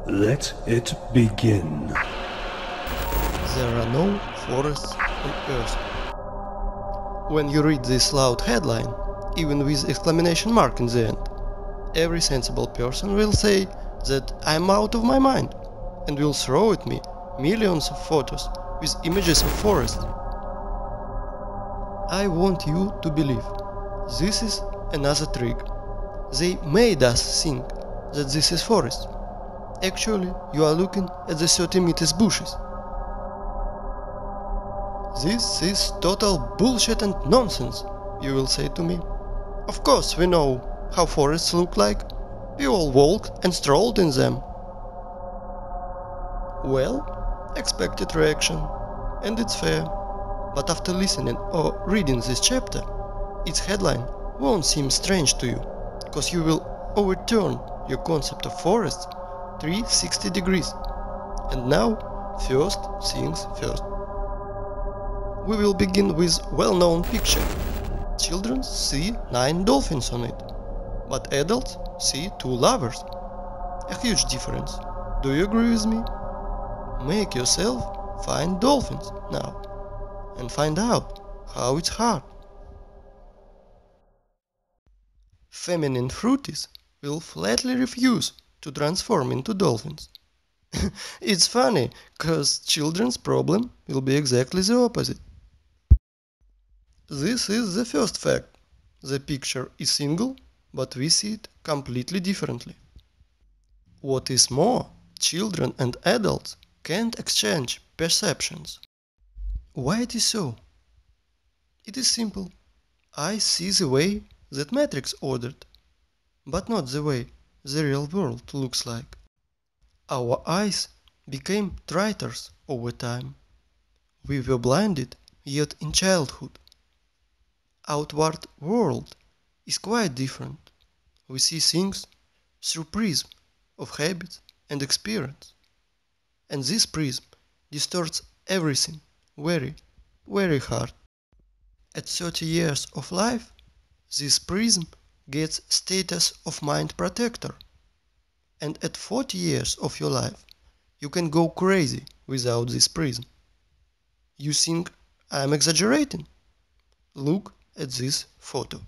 Let it begin. There are no forests on Earth. When you read this loud headline, even with exclamation mark in the end, every sensible person will say that I'm out of my mind and will throw at me millions of photos with images of forests. I want you to believe this is another trick. They made us think that this is forest. Actually, you are looking at the 30 meters bushes. This is total bullshit and nonsense, you will say to me. Of course we know how forests look like. We all walked and strolled in them. Well, expected reaction, and it's fair. But after listening or reading this chapter, its headline won't seem strange to you, because you will overturn your concept of forests 360 degrees. And now, first things first. We will begin with well-known picture. Children see 9 dolphins on it, but adults see 2 lovers. A huge difference. Do you agree with me? Make yourself find dolphins now and find out how it's hard. Feminine fruities will flatly refuse to transform into dolphins. It's funny, cause children's problem will be exactly the opposite. This is the first fact. The picture is single, but we see it completely differently. What is more, children and adults can't exchange perceptions. Why it is so? It is simple. I see the way that Matrix ordered, but not the way the real world looks like. Our eyes became traitors over time. We were blinded yet in childhood. Outward world is quite different. We see things through prism of habit and experience. And this prism distorts everything very, very hard. At 30 years of life, this prism gets status of mind protector. And at 40 years of your life, you can go crazy without this prism. You think I'm exaggerating? Look at this photo.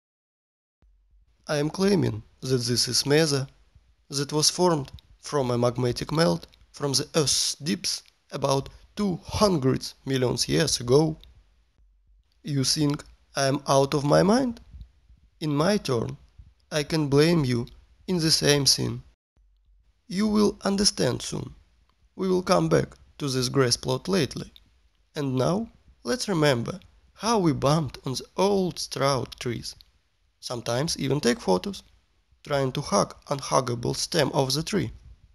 I am claiming that this is mesa that was formed from a magmatic melt from the Earth's depths about 200 million years ago. You think I am out of my mind? In my turn, I can blame you in the same thing. You will understand soon. We will come back to this grass plot lately. And now, let's remember how we bumped on the old straw trees. Sometimes even take photos, trying to hug unhuggable stem of the tree.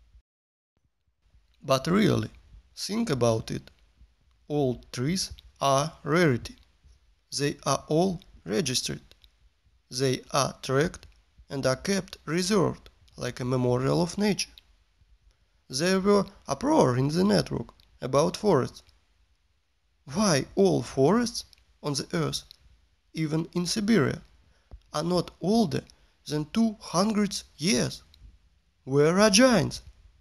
But really, think about it. Old trees are rarity. They are all registered. They are tracked and are kept reserved like a memorial of nature. There were uproar in the network about forests. Why all forests on the earth, even in Siberia, are not older than 200 years? Where are giants?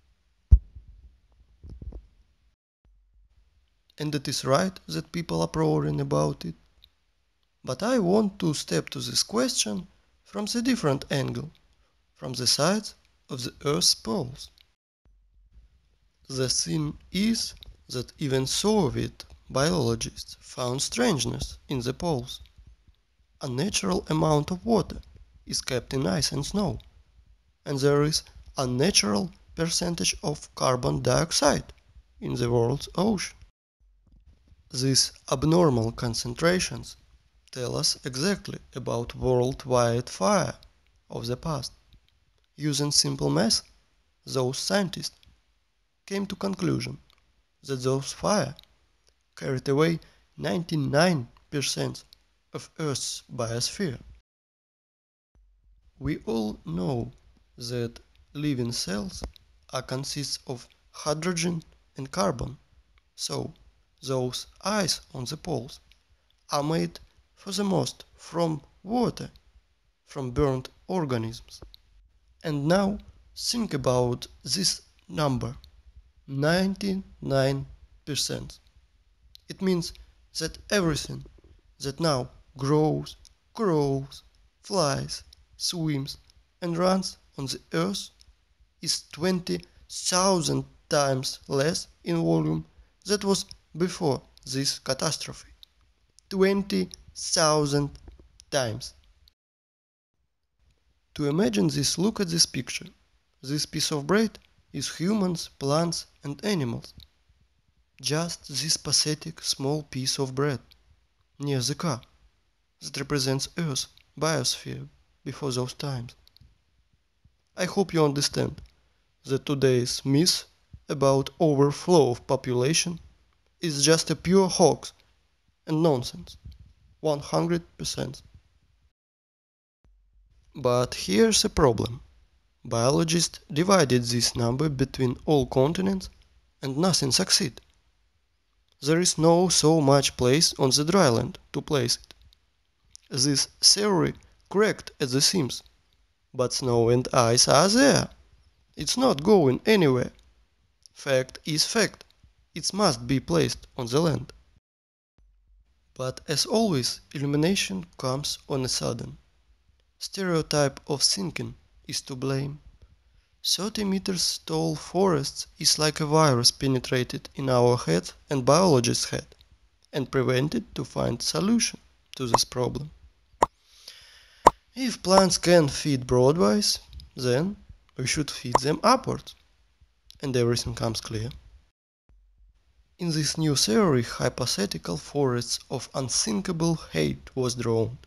And it is right that people are roaring about it. But I want to step to this question from the different angle, from the sides of the Earth's poles. The thing is that even Soviet biologists found strangeness in the poles. A natural amount of water is kept in ice and snow, and there is a natural percentage of carbon dioxide in the world's ocean. These abnormal concentrations tell us exactly about worldwide fire of the past. Using simple math, those scientists came to conclusion that those fire carried away 99% of Earth's biosphere. We all know that living cells are consists of hydrogen and carbon, so those ice on the poles are made for the most from water, from burnt organisms. And now think about this number, 99%. It means that everything that now grows, crawls, flies, swims and runs on the earth is 20,000 times less in volume than was before this catastrophe. 20,000 times. To imagine this, look at this picture. This piece of bread is humans, plants and animals. Just this pathetic small piece of bread near the car that represents Earth's biosphere before those times. I hope you understand that today's myth about overflow of population is just a pure hoax and nonsense, 100%. But here's a problem. Biologists divided this number between all continents and nothing succeeded. There is no so much place on the dry land to place it. This theory cracked at the seams, but snow and ice are there. It's not going anywhere. Fact is fact. It must be placed on the land. But as always, illumination comes on a sudden. Stereotype of thinking is to blame. 30 meters tall forests is like a virus penetrated in our head and biologist's head and prevented to find solution to this problem. If plants can feed broadwise, then we should feed them upwards, and everything comes clear. In this new theory, hypothetical forests of unthinkable height was drawn.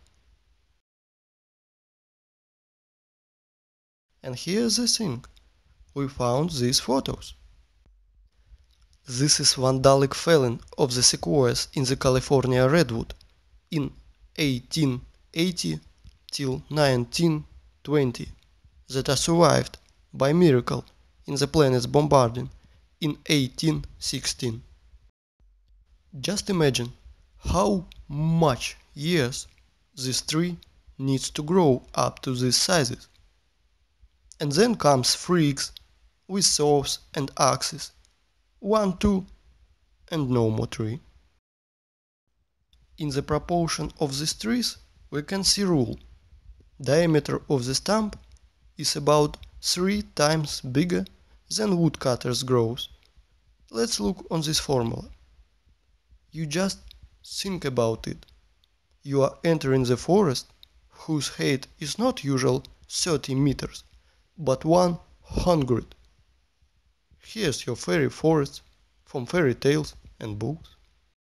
And here's the thing, we found these photos. This is vandalic felling of the sequoias in the California redwood in 1880 till 1920 that are survived by miracle in the planet's bombarding in 1816. Just imagine how much years this tree needs to grow up to these sizes. And then comes freaks with saws and axes, 1, 2, and no more tree. In the proportion of these trees we can see rule. Diameter of the stump is about 3 times bigger than woodcutter's growth. Let's look on this formula. You just think about it. You are entering the forest whose height is not usual 30 meters, but 100. Here's your fairy forest from fairy tales and books.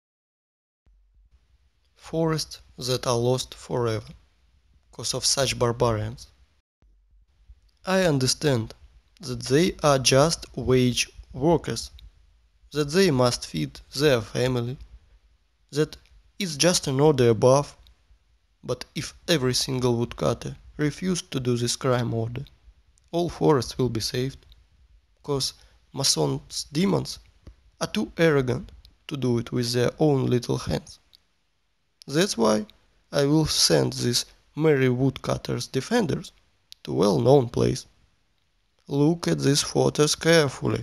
Forests that are lost forever, because of such barbarians. I understand that they are just wage workers, that they must feed their family, that it's just an order above, but if every single woodcutter refused to do this crime order, all forests will be saved, because Mason's demons are too arrogant to do it with their own little hands. That's why I will send these merry woodcutters defenders to a well-known place. Look at these photos carefully.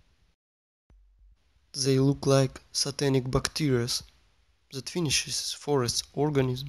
They look like satanic bacteria that finishes forest's organism.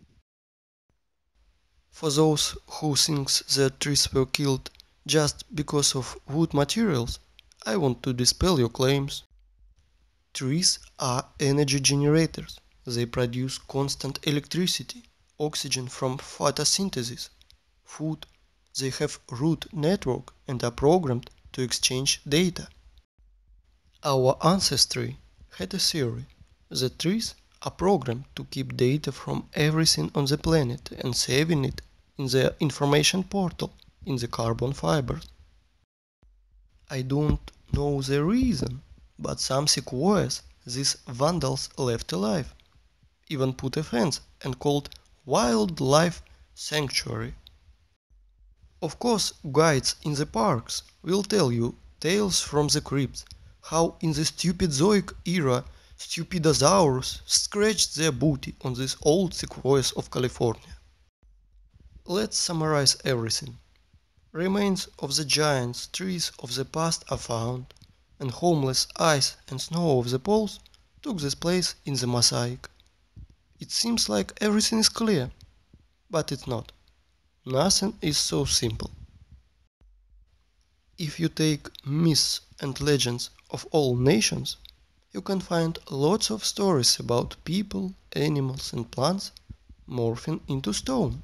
For those who think that trees were killed just because of wood materials, I want to dispel your claims. Trees are energy generators. They produce constant electricity, oxygen from photosynthesis, food. They have root network and are programmed to exchange data. Our ancestry had a theory that trees are programmed to keep data from everything on the planet and saving it in their information portal in the carbon fibers. I don't know the reason, but some sequoias these vandals left alive, even put a fence and called wildlife sanctuary. Of course, guides in the parks will tell you tales from the crypts, how in the stupid Zoic era stupidosaurs scratched their booty on these old sequoias of California. Let's summarize everything. Remains of the giants trees of the past are found, and homeless ice and snow of the poles took this place in the mosaic. It seems like everything is clear, but it's not. Nothing is so simple. If you take myths and legends of all nations, you can find lots of stories about people, animals and plants morphing into stone.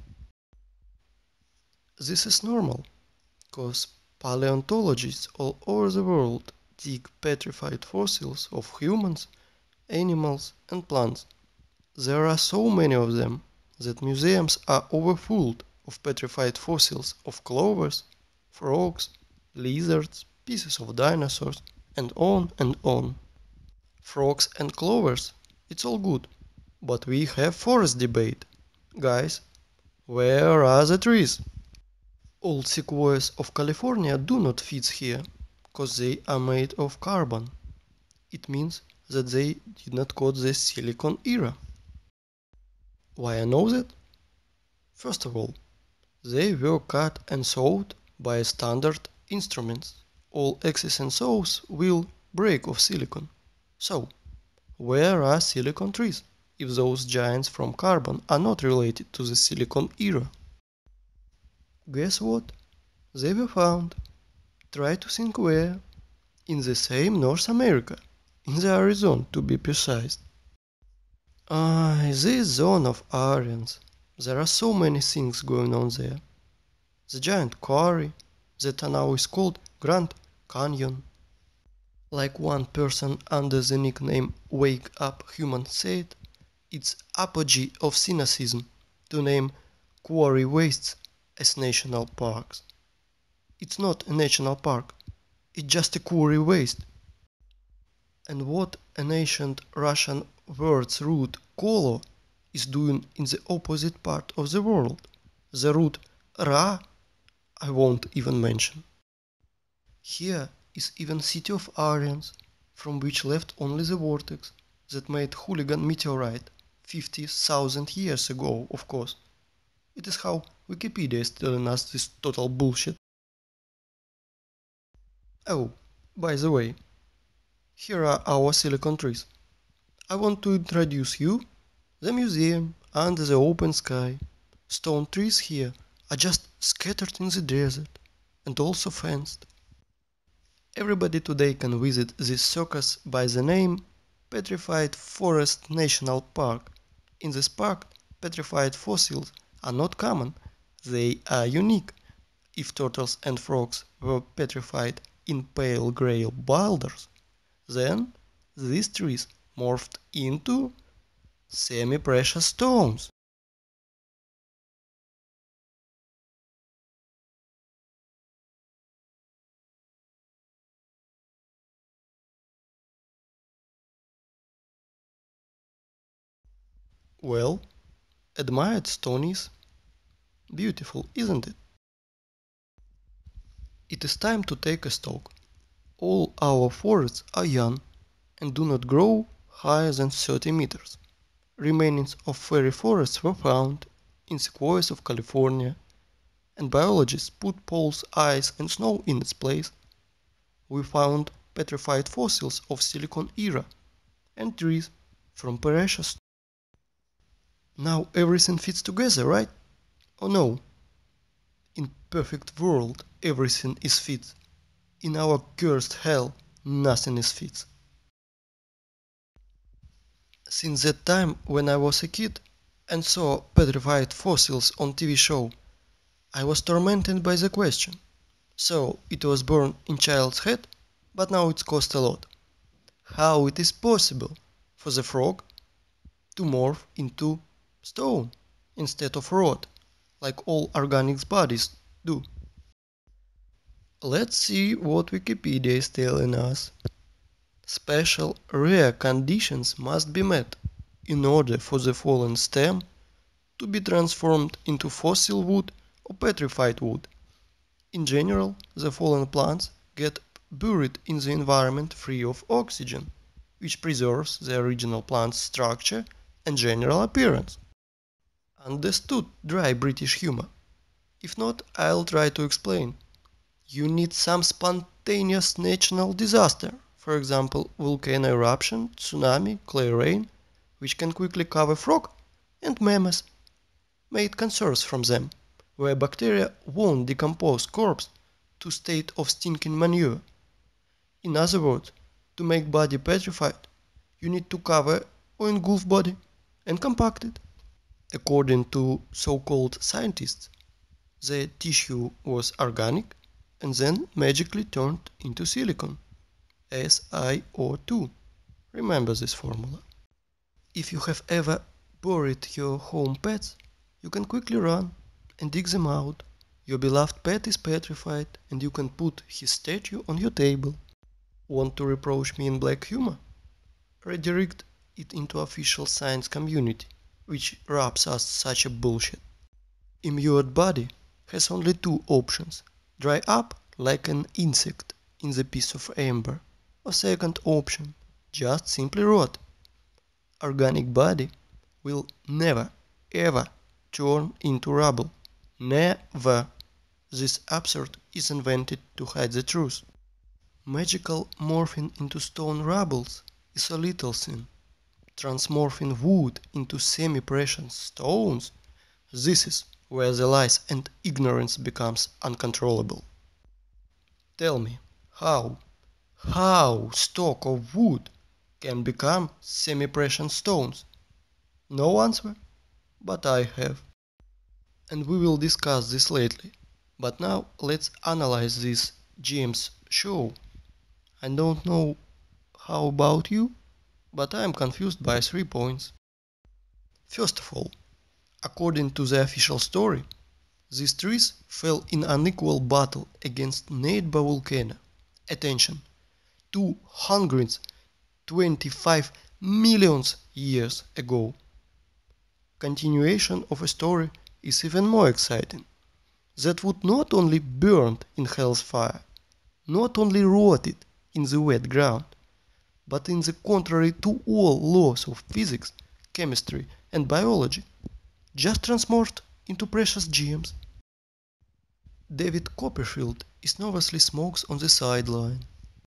This is normal, because paleontologists all over the world dig petrified fossils of humans, animals and plants. There are so many of them that museums are overfull of petrified fossils of clovers, frogs, lizards, pieces of dinosaurs, and on and on. Frogs and clovers, it's all good, but we have forest debate. Guys, where are the trees? Old sequoias of California do not fit here, cause they are made of carbon. It means that they did not cut the silicon era. Why I know that? First of all, they were cut and sawed by standard instruments. All axes and saws will break off silicon. So, where are silicon trees, if those giants from carbon are not related to the silicon era? Guess what? They were found. Try to think where. In the same North America. In the Arizona, to be precise. This zone of Aryans. There are so many things going on there. The giant quarry, that now is called Grand Canyon. Like one person under the nickname Wake Up Human said, it's apogee of cynicism to name quarry wastes as national parks. It's not a national park, it's just a quarry waste. And what an ancient Russian word's root kolo is doing in the opposite part of the world, the root ra I won't even mention. Here is even city of Aryans, from which left only the vortex that made hooligan meteorite 50,000 years ago, of course. It is how Wikipedia is telling us this total bullshit. Oh, by the way, here are our silicon trees. I want to introduce you the museum under the open sky. Stone trees here are just scattered in the desert and also fenced. Everybody today can visit this circus by the name Petrified Forest National Park. In this park, petrified fossils are not common, they are unique. If turtles and frogs were petrified in pale grey boulders, then these trees morphed into semi-precious stones. Well, admired stone is beautiful, isn't it? It is time to take a stock. All our forests are young and do not grow higher than 30 meters. Remains of fairy forests were found in sequoias of California, and biologists put poles, ice and snow in its place. We found petrified fossils of Silicon era and trees from Parashas. Now everything fits together, right? Oh no. In perfect world everything is fit. In our cursed hell nothing is fit. Since that time when I was a kid and saw petrified fossils on TV show, I was tormented by the question. So it was born in child's head, but now it's cost a lot. How it is possible for the frog to morph into stone instead of rod, like all organic bodies do? Let's see what Wikipedia is telling us. Special rare conditions must be met in order for the fallen stem to be transformed into fossil wood or petrified wood. In general, the fallen plants get buried in the environment free of oxygen, which preserves the original plant's structure and general appearance. Understood, dry British humor. If not, I'll try to explain. You need some spontaneous natural disaster, for example, volcano eruption, tsunami, clay rain, which can quickly cover frog and mammoths, made cancers from them, where bacteria won't decompose corpse to state of stinking manure. In other words, to make body petrified, you need to cover or engulf body and compact it. According to so-called scientists, the tissue was organic and then magically turned into silicon, SiO2. Remember this formula. If you have ever buried your home pets, you can quickly run and dig them out. Your beloved pet is petrified and you can put his statue on your table. Want to reproach me in black humor? Redirect it into official science community, which wraps us such a bullshit. Immured body has only two options: dry up like an insect in the piece of amber, or second option, just simply rot. Organic body will never ever turn into rubble. Never. This absurd is invented to hide the truth. Magical morphing into stone rubbles is a little sin. Transmorphing wood into semi-precious stones, this is where the lies and ignorance becomes uncontrollable. Tell me, how stalk of wood can become semi-precious stones? No answer, but I have. And we will discuss this lately. But now let's analyze this James show. I don't know how about you, but I am confused by 3 points. First of all, according to the official story, these trees fell in unequal battle against neighbor volcano. Attention, 225 million years ago. Continuation of a story is even more exciting. That would not only burned in hell's fire, not only rotted in the wet ground, but in the contrary to all laws of physics, chemistry and biology, just transmorphed into precious gems. David Copperfield is nervously smokes on the sideline.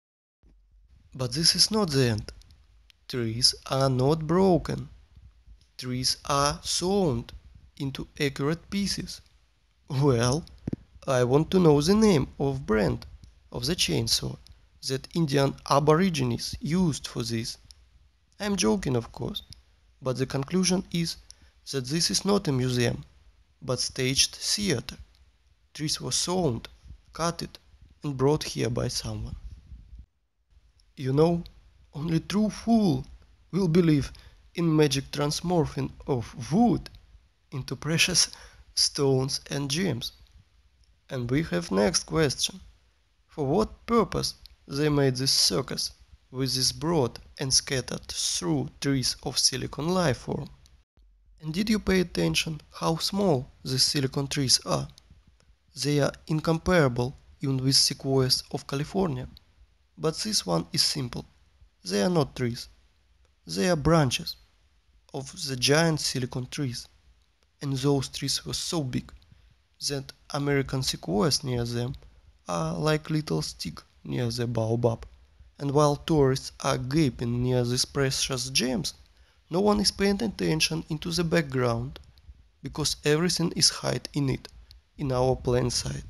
But this is not the end. Trees are not broken. Trees are sawn into accurate pieces. Well, I want to know the name of brand of the chainsaw that Indian aborigines used for this. I am joking, of course, but the conclusion is that this is not a museum, but staged theater. Trees were sawn, cut, and brought here by someone. You know, only true fool will believe in magic transmorphing of wood into precious stones and gems. And we have next question. For what purpose they made this circus with this broad and scattered through trees of silicon life form? And did you pay attention how small these silicon trees are? They are incomparable even with sequoias of California. But this one is simple. They are not trees. They are branches of the giant silicon trees. And those trees were so big that American sequoias near them are like little stick near the baobab. And while tourists are gaping near these precious gems, no one is paying attention into the background, because everything is hid in it, in our plain sight.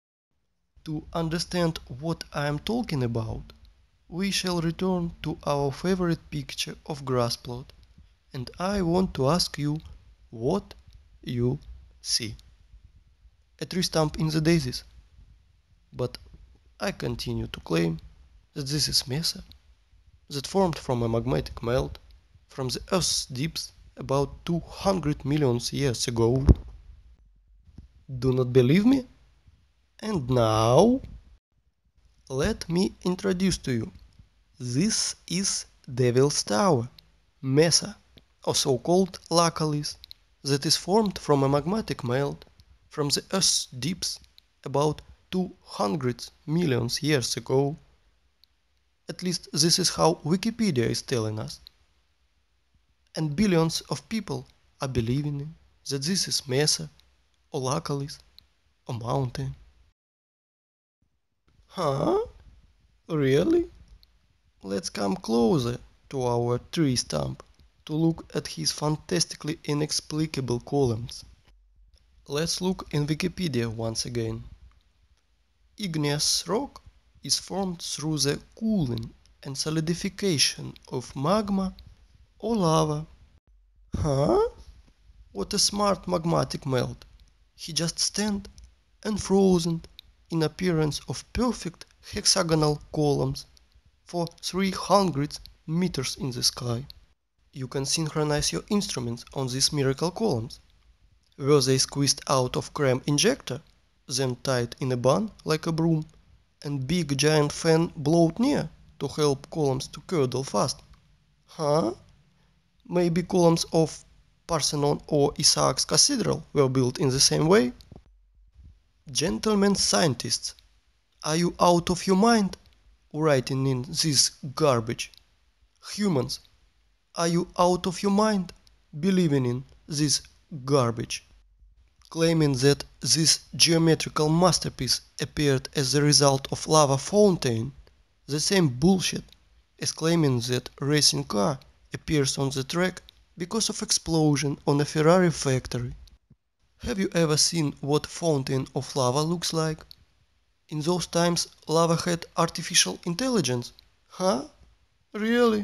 To understand what I am talking about, we shall return to our favorite picture of grass plot, and I want to ask you what you see. A tree stump in the daisies. But I continue to claim that this is mesa, that formed from a magmatic melt from the Earth's deeps about 200 million years ago. Do not believe me? And now, let me introduce to you. This is Devil's Tower, mesa, or so-called laccolith, that is formed from a magmatic melt from the Earth's deeps about 200 million years ago. At least this is how Wikipedia is telling us. And billions of people are believing that this is mesa or laccolith. a mountain. Huh? Really? Let's come closer to our tree stump to look at his fantastically inexplicable columns. Let's look in Wikipedia once again. Igneous rock is formed through the cooling and solidification of magma or lava. Huh? What a smart magmatic melt. He just stand and frozen in appearance of perfect hexagonal columns for 300 meters in the sky. You can synchronize your instruments on these miracle columns. Were they squeezed out of cram injector, then tied in a bun like a broom, and big giant fan blowed near to help columns to curdle fast? Huh? Maybe columns of Parthenon or Isaac's Cathedral were built in the same way? Gentlemen scientists, are you out of your mind writing in this garbage? Humans, are you out of your mind believing in this garbage? Claiming that this geometrical masterpiece appeared as the result of lava fountain, the same bullshit as claiming that racing car appears on the track because of explosion on a Ferrari factory. Have you ever seen what fountain of lava looks like? In those times lava had artificial intelligence. Huh? Really?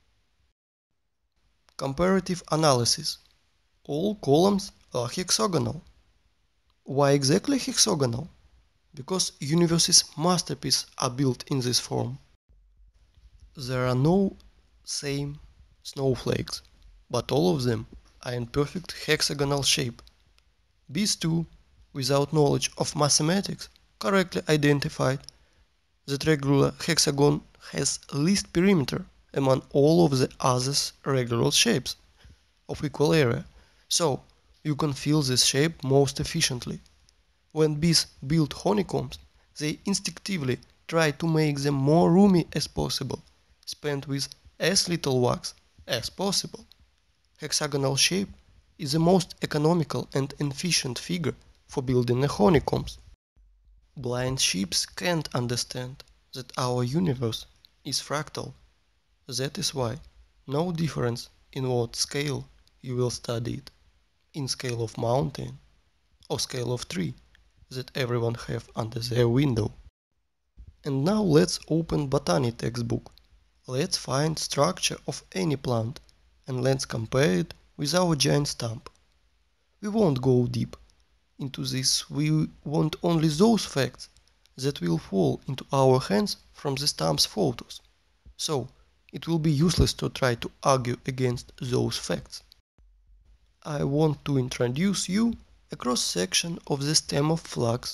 Comparative analysis. All columns are hexagonal. Why exactly hexagonal? Because universe's masterpieces are built in this form. There are no same snowflakes, but all of them are in perfect hexagonal shape. These two, without knowledge of mathematics, correctly identified that regular hexagon has least perimeter among all of the other regular shapes of equal area, so you can fill this shape most efficiently. When bees build honeycombs, they instinctively try to make them more roomy as possible, spent with as little wax as possible. Hexagonal shape is the most economical and efficient figure for building a honeycombs. Blind sheep can't understand that our universe is fractal. That is why no difference in what scale you will study it, in scale of mountain or scale of tree that everyone have under their window. And now let's open botany textbook. Let's find structure of any plant and let's compare it with our giant stump. We won't go deep into this, we want only those facts that will fall into our hands from the stump's photos. So it will be useless to try to argue against those facts. I want to introduce you a cross-section of the stem of flax.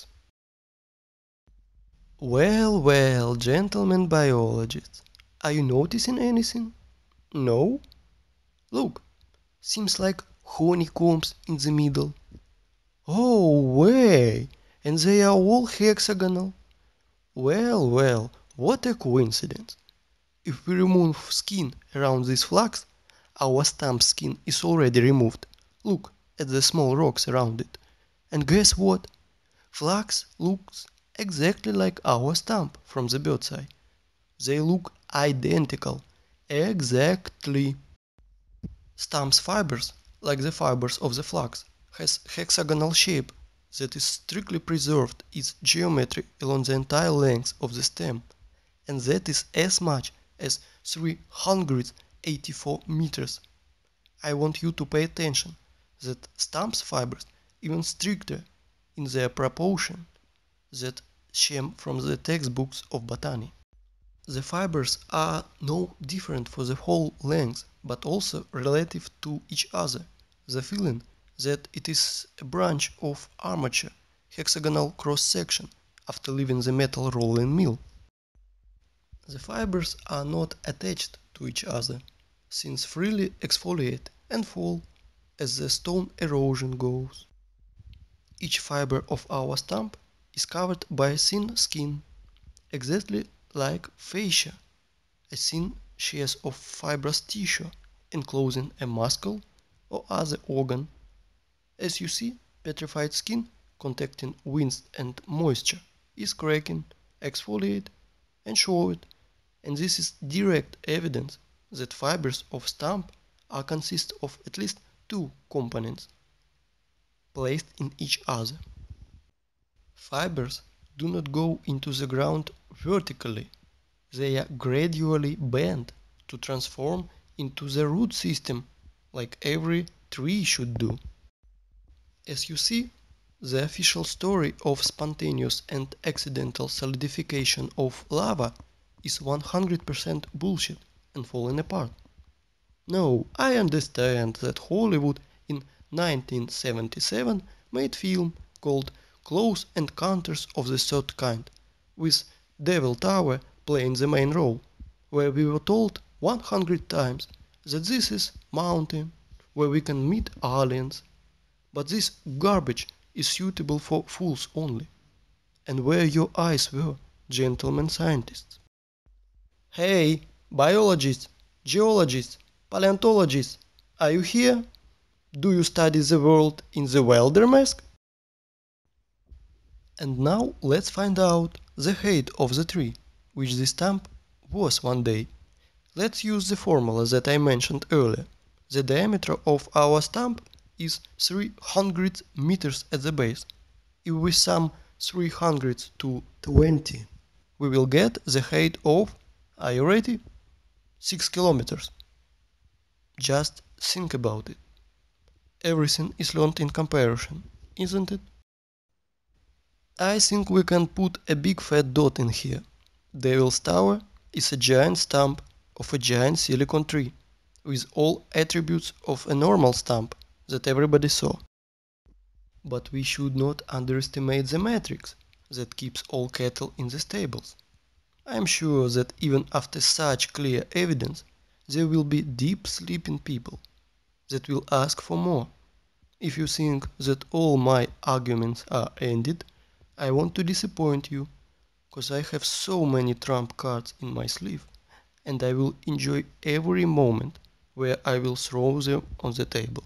Well, gentlemen biologists, are you noticing anything? No? Look, seems like honeycombs in the middle. Oh, way! And they are all hexagonal. Well, what a coincidence. If we remove skin around this flax, our stump skin is already removed. Look at the small rocks around it. And guess what? Flax looks exactly like our stump from the bird's eye. They look identical. Exactly. Stump's fibers, like the fibers of the flax, has hexagonal shape that is strictly preserved its geometry along the entire length of the stem, and that is as much as 384 meters. I want you to pay attention that Stump's fibers even stricter in their proportion that came from the textbooks of botany. The fibers are no different for the whole length, but also relative to each other. The feeling that it is a branch of armature, hexagonal cross-section after leaving the metal rolling mill. The fibers are not attached to each other, since freely exfoliate and fall as the stone erosion goes. Each fiber of our stump is covered by a thin skin, exactly like fascia, a thin sheath of fibrous tissue enclosing a muscle or other organ. As you see, petrified skin contacting wind and moisture is cracking, exfoliate and show it, and this is direct evidence that fibers of stump are consist of at least two components placed in each other. Fibers do not go into the ground vertically, they are gradually bent to transform into the root system like every tree should do. As you see, the official story of spontaneous and accidental solidification of lava is 100% bullshit and falling apart. No, I understand that Hollywood in 1977 made film called Close Encounters of the Third Kind, with Devil Tower playing the main role, where we were told 100 times that this is mountain where we can meet aliens, but this garbage is suitable for fools only. And where your eyes were, gentlemen scientists? Hey, biologists, geologists, paleontologists, are you here? Do you study the world in the welder mask? And now let's find out the height of the tree, which this stump was one day. Let's use the formula that I mentioned earlier. The diameter of our stump is 300 meters at the base. If we sum 300 to 20, we will get the height of, are you ready? 6 kilometers. Just think about it. Everything is learned in comparison, isn't it? I think we can put a big fat dot in here. Devil's Tower is a giant stump of a giant silicon tree, with all attributes of a normal stump that everybody saw. But we should not underestimate the matrix that keeps all cattle in the stables. I am sure that even after such clear evidence, there will be deep sleeping people that will ask for more. If you think that all my arguments are ended, I want to disappoint you, cause I have so many trump cards in my sleeve, and I will enjoy every moment where I will throw them on the table.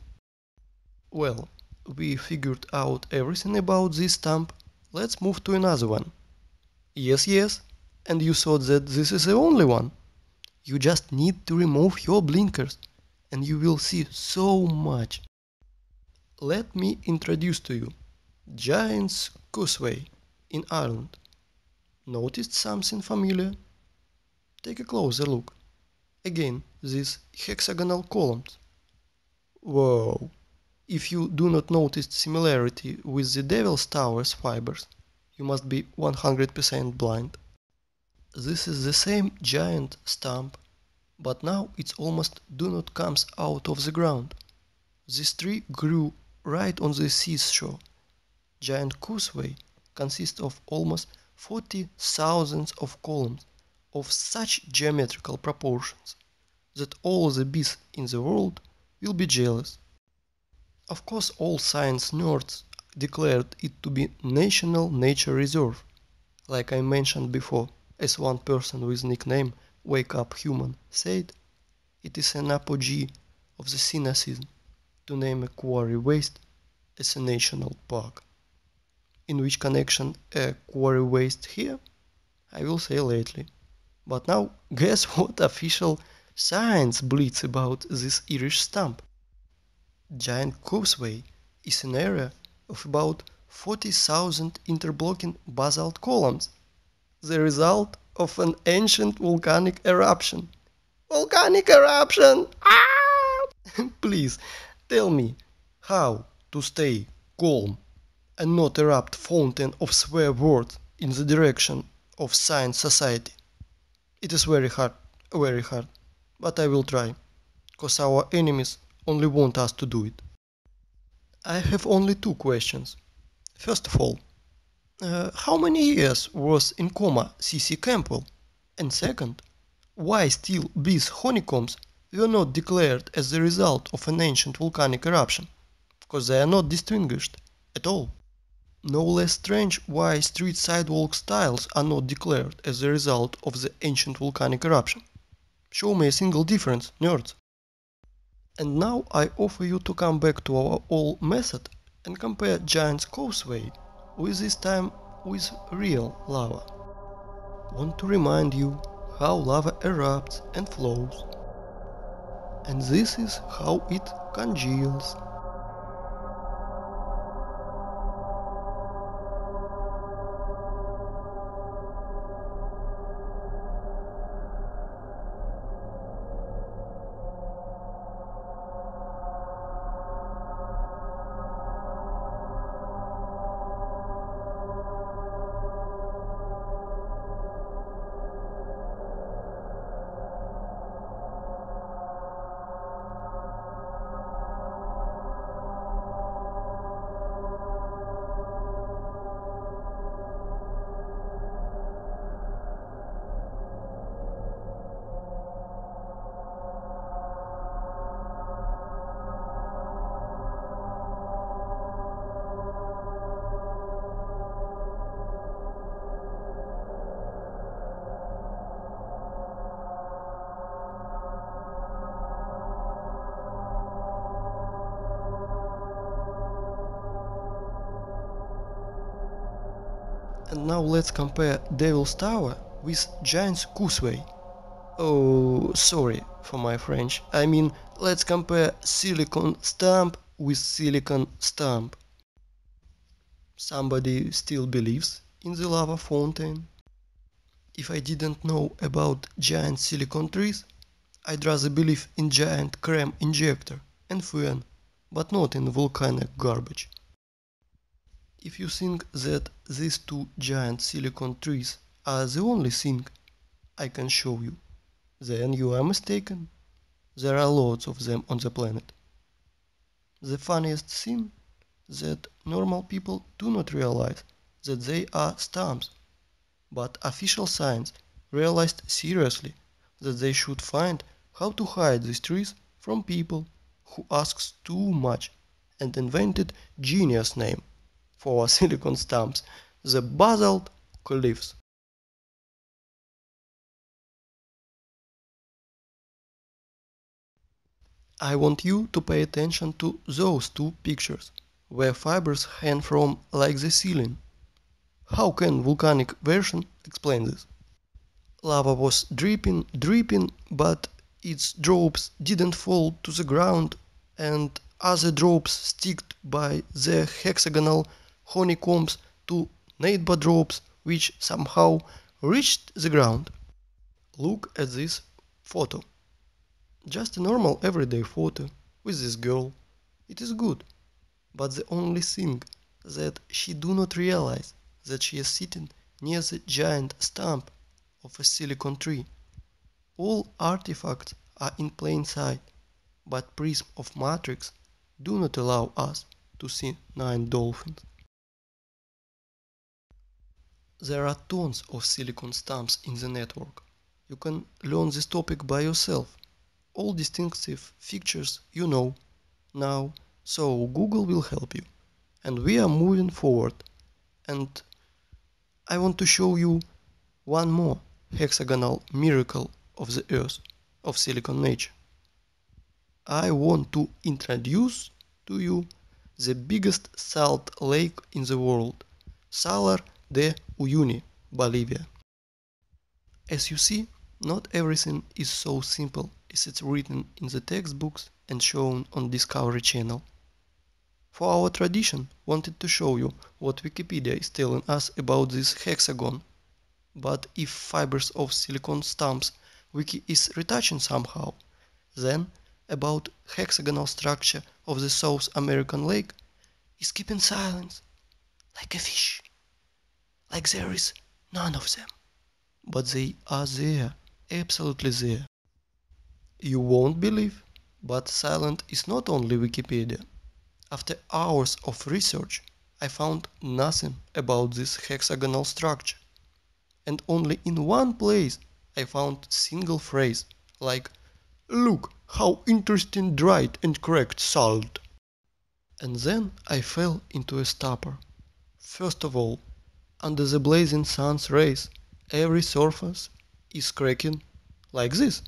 Well, we figured out everything about this stump, let's move to another one. Yes, and you thought that this is the only one. You just need to remove your blinkers, and you will see so much. Let me introduce to you Giant's Causeway in Ireland. Noticed something familiar? Take a closer look. Again, these hexagonal columns. Whoa! If you do not notice similarity with the Devil's Tower's fibers, you must be 100% blind. This is the same giant stump, but now it's almost do not comes out of the ground. This tree grew right on the seashore. Giant Causeway consists of almost 40,000 of columns of such geometrical proportions that all the bees in the world will be jealous. Of course, all science nerds declared it to be National Nature Reserve, like I mentioned before, as one person with nickname Wake Up Human said, it is an apogee of the cynicism to name a quarry waste as a national park. In which connection a quarry waste here? I will say lately. But now guess what official science bleats about this Irish stump? Giant Causeway is an area of about 40,000 interblocking basalt columns, the result of an ancient volcanic eruption. Volcanic eruption! Ah! Please, tell me how to stay calm and not erupt fountain of swear words in the direction of science society. It is very hard, but I will try, cause our enemies only want us to do it. I have only two questions. First of all, how many years was in coma C.C. Campbell? And second, why still these honeycombs were not declared as the result of an ancient volcanic eruption? Because they are not distinguished at all. No less strange why street sidewalk tiles are not declared as the result of the ancient volcanic eruption. Show me a single difference, nerds. And now I offer you to come back to our old method and compare giant causeway with this time with real lava. Want to remind you how lava erupts and flows. And this is how it congeals. And now let's compare Devil's Tower with Giant's Causeway. Oh, sorry for my French. I mean, let's compare silicon stamp with silicon stamp. Somebody still believes in the lava fountain? If I didn't know about giant silicon trees, I'd rather believe in giant creme injector and fan, but not in volcanic garbage. If you think that these two giant silicon trees are the only thing I can show you, then you are mistaken. There are lots of them on the planet. The funniest thing that normal people do not realize that they are stumps, but official science realized seriously that they should find how to hide these trees from people who asks too much and invented genius name for silicon stumps, the basalt cliffs. I want you to pay attention to those two pictures, where fibers hang from like the ceiling. How can volcanic version explain this? Lava was dripping, but its drops didn't fall to the ground, and other drops sticked by the hexagonal honeycombs to neighbor drops which somehow reached the ground. Look at this photo. Just a normal everyday photo with this girl. It is good, but the only thing that she do not realize that she is sitting near the giant stump of a silicon tree. All artifacts are in plain sight, but prism of matrix do not allow us to see 9 dolphins. There are tons of silicon stumps in the network. You can learn this topic by yourself. All distinctive features you know now, so Google will help you. And we are moving forward. And I want to show you one more hexagonal miracle of the Earth, of silicon nature. I want to introduce to you the biggest salt lake in the world, Salar de Uyuni, Bolivia. As you see, not everything is so simple as it's written in the textbooks and shown on Discovery Channel. For our tradition, wanted to show you what Wikipedia is telling us about this hexagon. But if fibers of silicon stumps Wiki is retouching somehow, then about hexagonal structure of the South American lake is keeping silence, like a fish, like there is none of them. But they are there, absolutely there. You won't believe, but silent is not only Wikipedia. After hours of research, I found nothing about this hexagonal structure. And only in one place I found single phrase like "Look how interesting dried and cracked salt." And then I fell into a stupor. First of all, under the blazing sun's rays, every surface is cracking like this.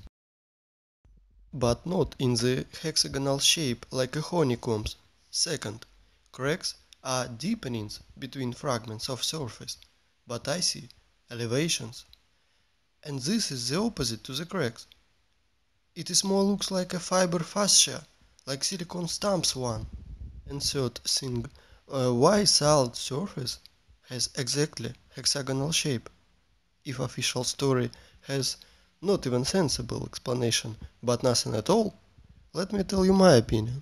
But not in the hexagonal shape like a honeycomb. Second, Cracks are deepenings between fragments of surface, but I see elevations. And this is the opposite to the cracks. It is more looks like a fiber fascia, like silicon stumps one. And third thing, why salt surface has exactly hexagonal shape? If official story has not even sensible explanation, but nothing at all, let me tell you my opinion.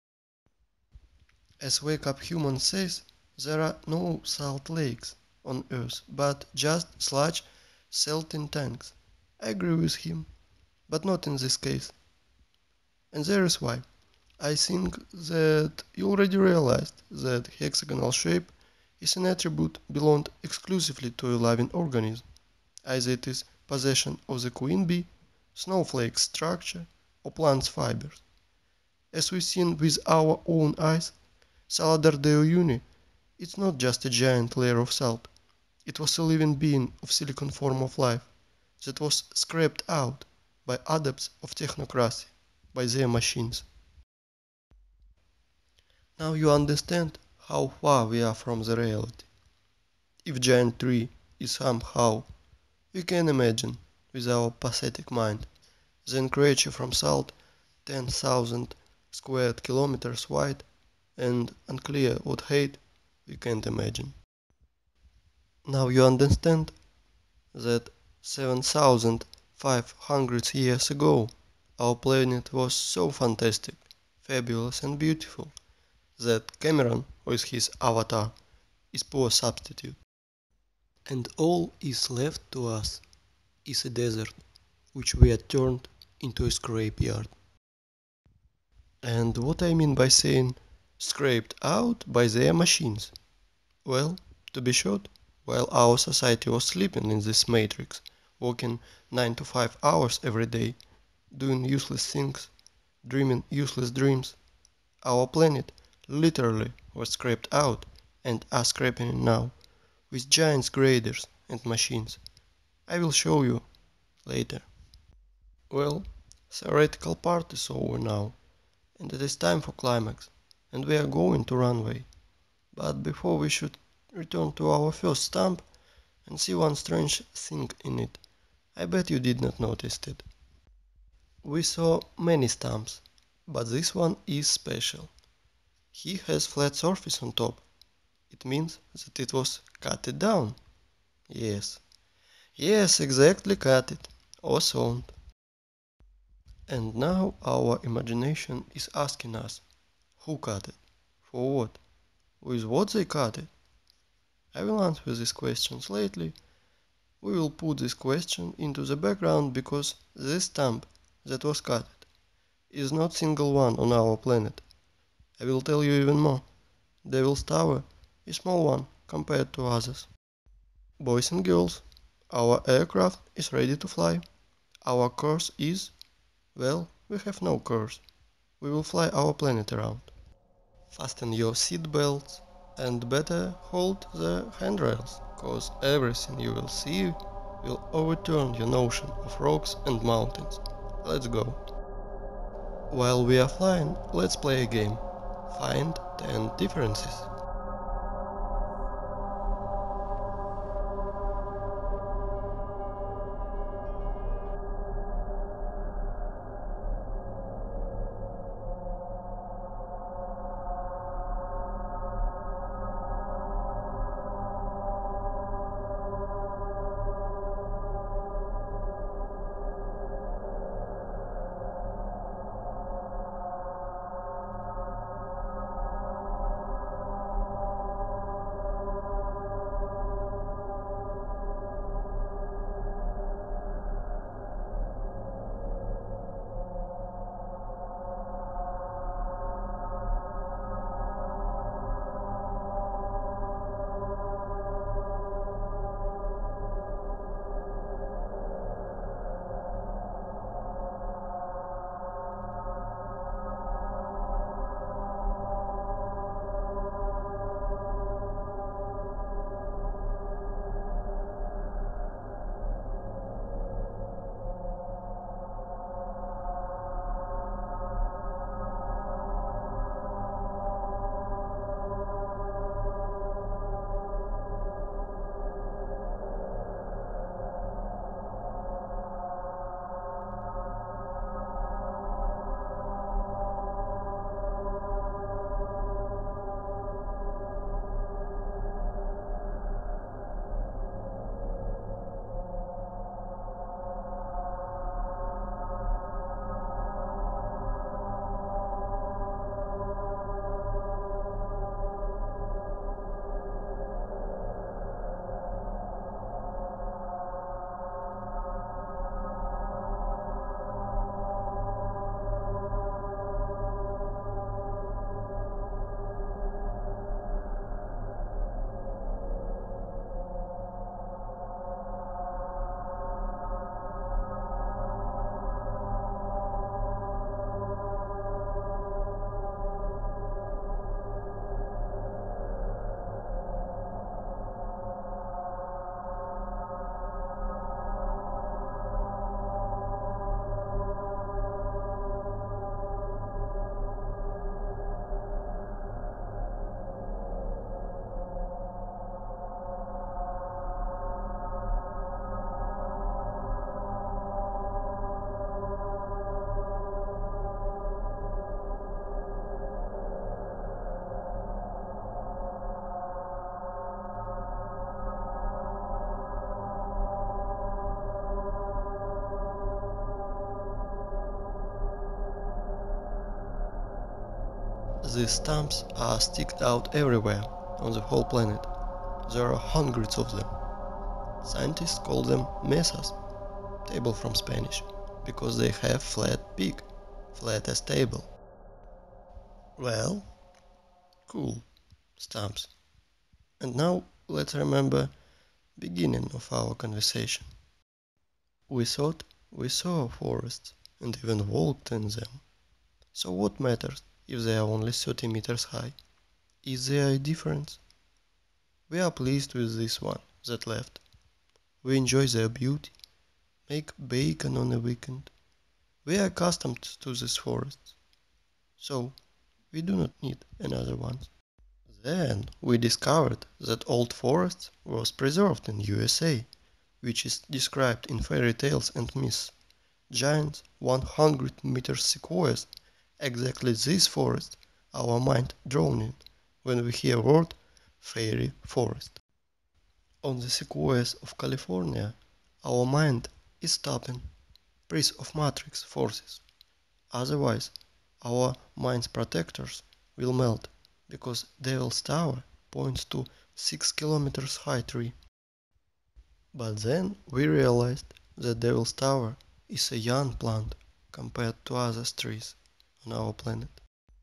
As Wake Up Human says, there are no salt lakes on Earth, but just sludge salting tanks. I agree with him, but not in this case. And there is why. I think that you already realized that hexagonal shape is an attribute belonged exclusively to a living organism, either it is possession of the queen bee, snowflake structure, or plant fibers. As we've seen with our own eyes, Saladar Deo Uni, it's not just a giant layer of salt. It was a living being of silicon form of life that was scraped out by adepts of technocracy, by their machines. Now you understand how far we are from the reality. If giant tree is somehow, we can imagine with our pathetic mind, then creature from salt 10,000 square kilometers wide and unclear what height we can't imagine. Now you understand that 7,500 years ago our planet was so fantastic, fabulous and beautiful that Cameron with his avatar is poor substitute. And all is left to us is a desert which we had turned into a scrapyard. And what I mean by saying scraped out by their machines? Well, to be short, while our society was sleeping in this matrix, working 9 to 5 hours every day, doing useless things, dreaming useless dreams, our planet literally was scraped out and are scraping it now, with giant graders and machines. I will show you later. Well, theoretical part is over now, and it is time for climax, and we are going to runway. But before we should return to our first stump and see one strange thing in it. I bet you did not notice it. We saw many stumps, but this one is special. He has flat surface on top. It means that it was cut it down. Yes. Yes, exactly cut it. Or sawn. And now our imagination is asking us, who cut it? For what? With what they cut it? I will answer these questions lately. We will put this question into the background because this stump that was cut is not single one on our planet. I will tell you even more. Devil's Tower is small one compared to others. Boys and girls, our aircraft is ready to fly. Our course is, well, we have no course. We will fly our planet around. Fasten your seat belts and better hold the handrails, cause everything you will see will overturn your notion of rocks and mountains. Let's go. While we are flying, let's play a game. Find 10 differences. These stumps are sticked out everywhere on the whole planet. There are hundreds of them. Scientists call them mesas, table from Spanish, because they have flat peak, flat as table. Well, cool, stumps. And now let's remember beginning of our conversation. We thought we saw forests and even walked in them. So what matters if they are only 30 meters high? Is there a difference? We are pleased with this one that left. We enjoy their beauty, make bacon on a weekend. We are accustomed to these forests, so we do not need another one. Then we discovered that old forests was preserved in USA, which is described in fairy tales and myths. Giant 100-meter sequoias, exactly this forest our mind drawn in when we hear word fairy forest. On the sequoias of California, our mind is stopping, priest of matrix forces. Otherwise, our mind's protectors will melt because Devil's Tower points to 6 kilometers high tree. But then we realized that Devil's Tower is a young plant compared to other trees on our planet.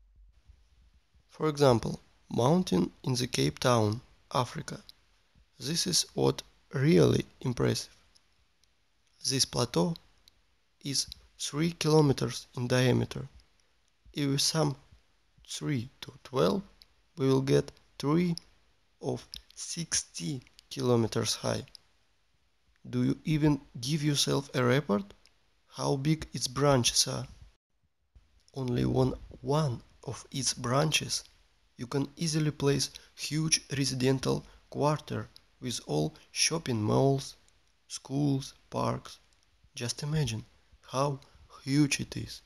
For example, mountain in the Cape Town, Africa. This is what really impressive. This plateau is 3 kilometers in diameter. If we sum 3 to 12, we will get tree of 60 kilometers high. Do you even give yourself a report how big its branches are? Only on one of its branches you can easily place huge residential quarter with all shopping malls, schools, parks. Just imagine how huge it is.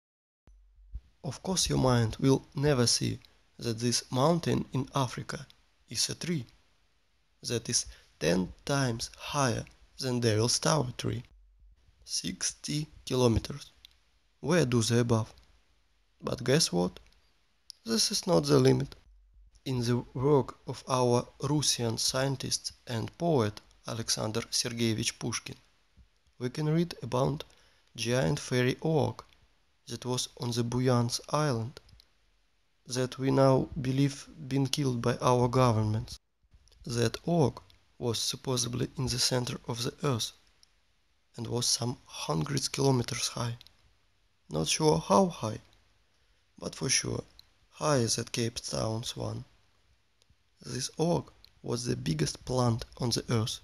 Of course your mind will never see that this mountain in Africa is a tree that is 10 times higher than Devil's Tower tree. 60 kilometers. Where do they above? But guess what? This is not the limit. In the work of our Russian scientist and poet Alexander Sergeyevich Pushkin, we can read about giant fairy oak that was on the Buyansk island, that we now believe been killed by our governments. That oak was supposedly in the center of the earth and was some hundreds kilometers high. Not sure how high, but for sure higher than Cape Town's one. This oak was the biggest plant on the earth.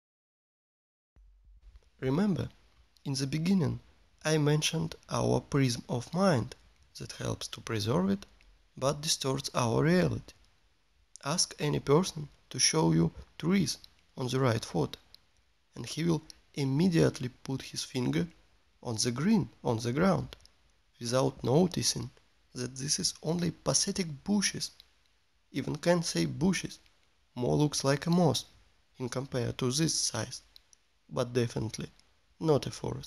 Remember, in the beginning I mentioned our prism of mind that helps to preserve it but distorts our reality. Ask any person to show you trees on the right photo, and he will immediately put his finger on the green on the ground, without noticing that this is only pathetic bushes. Even can't say bushes, more looks like a moss in compared to this size, but definitely not a forest.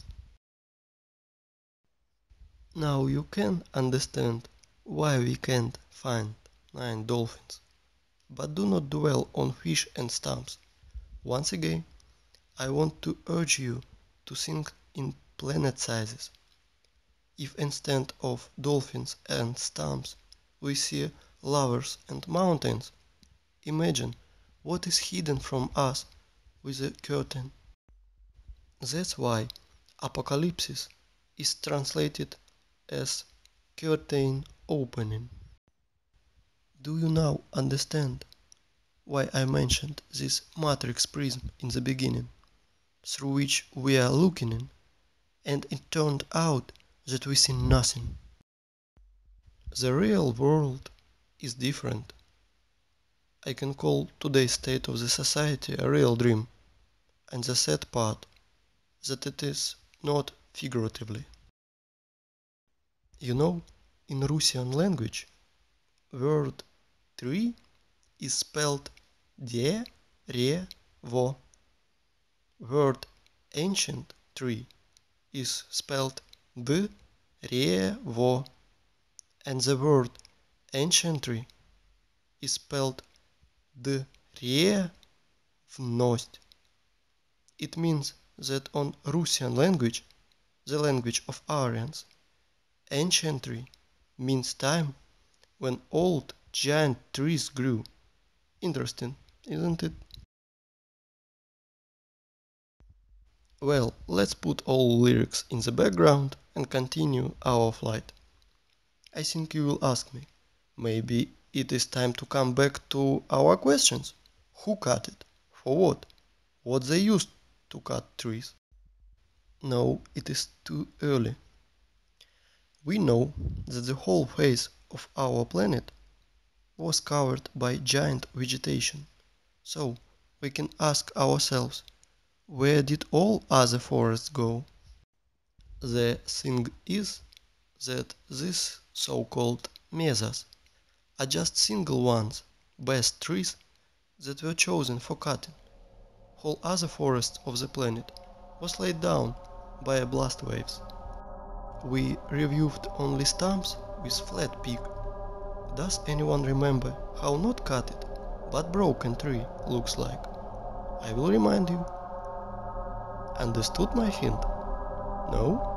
Now you can understand why we can't find 9 dolphins. But do not dwell on fish and stumps. Once again, I want to urge you to think in planet sizes. If instead of dolphins and stumps we see lovers and mountains, imagine what is hidden from us with a curtain. That's why apocalypse is translated as curtain opening. Do you now understand why I mentioned this matrix prism in the beginning, through which we are looking in, and it turned out that we see nothing? The real world is different. I can call today's state of the society a real dream, and the sad part that it is not figuratively. You know, in Russian language, word tree is spelled de-re-vo. Word ancient tree is spelled d-re-vo, and the word Ancient tree is spelled drevnost. It means that on Russian language, the language of Aryans, ancient tree means time when old giant trees grew. Interesting, isn't it? Well, let's put all lyrics in the background and continue our flight. I think you will ask me, maybe it is time to come back to our questions. Who cut it? For what? What they used to cut trees? No, it is too early. We know that the whole face of our planet was covered by giant vegetation. So we can ask ourselves, where did all other forests go? The thing is that these so-called mesas are just single ones, best trees that were chosen for cutting. Whole other forests of the planet was laid down by blast waves. We reviewed only stumps with flat peak. Does anyone remember how not cutted but broken tree looks like? I will remind you. Understood my hint? No?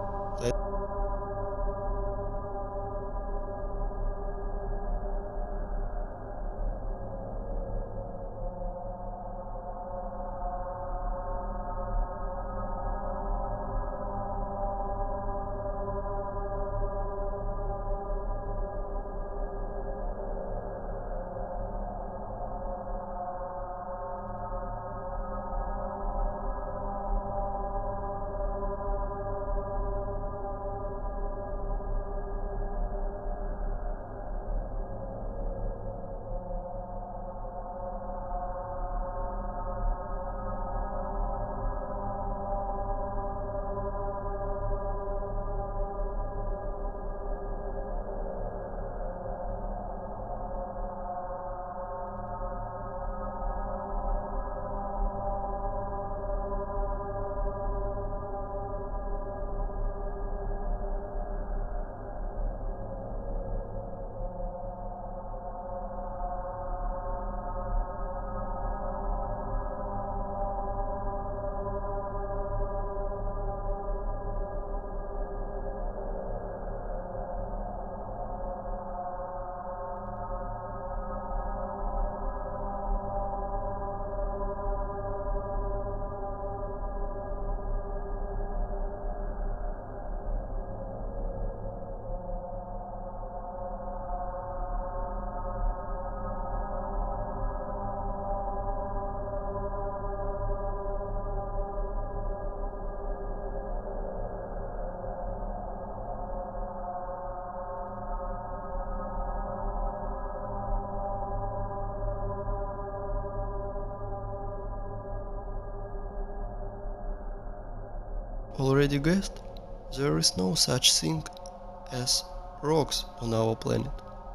Already guessed? There is no such thing as rocks on our planet.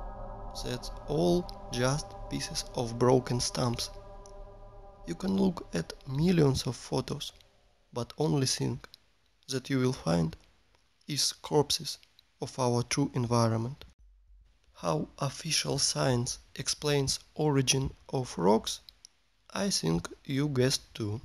That's all just pieces of broken stumps. You can look at millions of photos, but only thing that you will find is corpses of our true environment. How official science explains origin of rocks, I think you guessed too.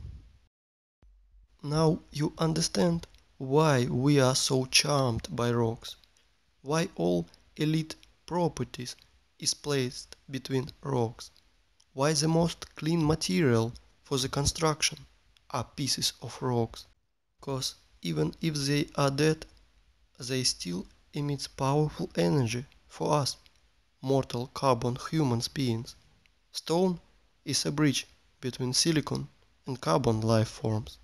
Now you understand why we are so charmed by rocks, why all elite properties is placed between rocks, why the most clean material for the construction are pieces of rocks. Cause even if they are dead, they still emit powerful energy for us, mortal carbon human beings. Stone is a bridge between silicon and carbon life forms.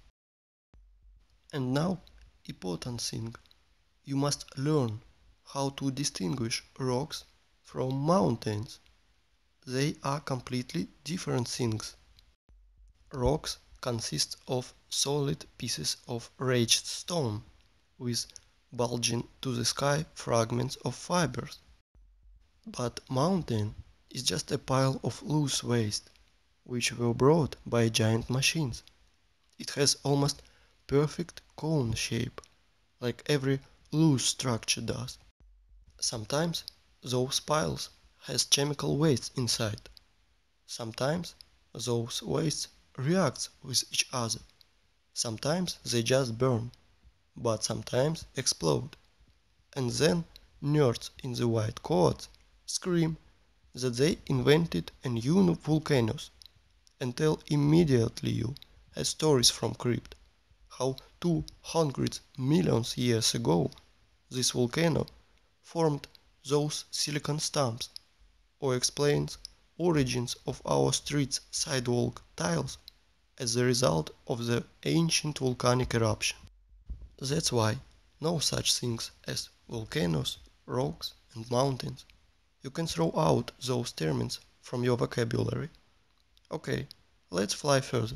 And now, important thing, you must learn how to distinguish rocks from mountains. They are completely different things. Rocks consist of solid pieces of raised stone with bulging to the sky fragments of fibers. But mountain is just a pile of loose waste, which were brought by giant machines. It has almost perfect cone shape, like every loose structure does. Sometimes those piles has chemical waste inside. Sometimes those wastes react with each other. Sometimes they just burn, but sometimes explode. And then nerds in the white coats scream that they invented a new volcanoes and tell immediately you as stories from crypt how 200 million years ago this volcano formed those silicon stumps, or explains origins of our streets sidewalk tiles as the result of the ancient volcanic eruption. That's why no such things as volcanoes, rocks and mountains. You can throw out those terms from your vocabulary. Okay, let's fly further.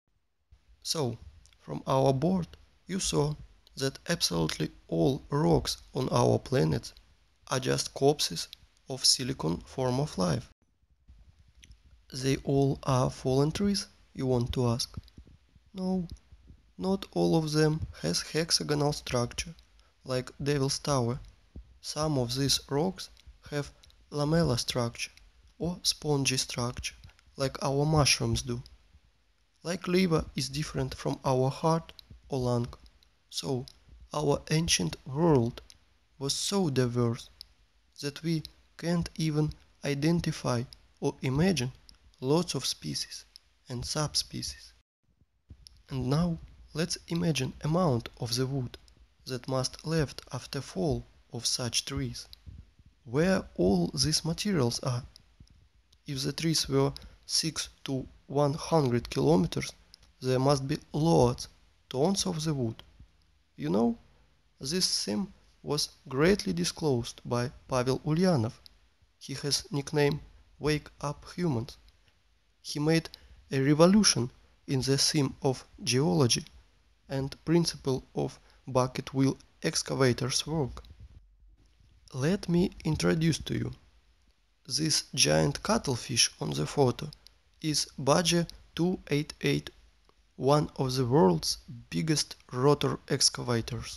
So, from our board, you saw that absolutely all rocks on our planet are just corpses of silicon form of life. They all are fallen trees, you want to ask? No, not all of them has hexagonal structure, like Devil's Tower. Some of these rocks have lamella structure or spongy structure, like our mushrooms do. Like liver is different from our heart or lung, so our ancient world was so diverse that we can't even identify or imagine lots of species and subspecies. And now let's imagine amount of the wood that must left after fall of such trees. Where all these materials are. If the trees were 6 to 100 kilometers, there must be loads, tons of the wood. You know, this theme was greatly disclosed by Pavel Ulyanov. He has nickname Wake Up Humans. He made a revolution in the theme of geology and principle of bucket wheel excavators work. Let me introduce to you. This giant cuttlefish on the photo is Badger 288, one of the world's biggest rotor excavators.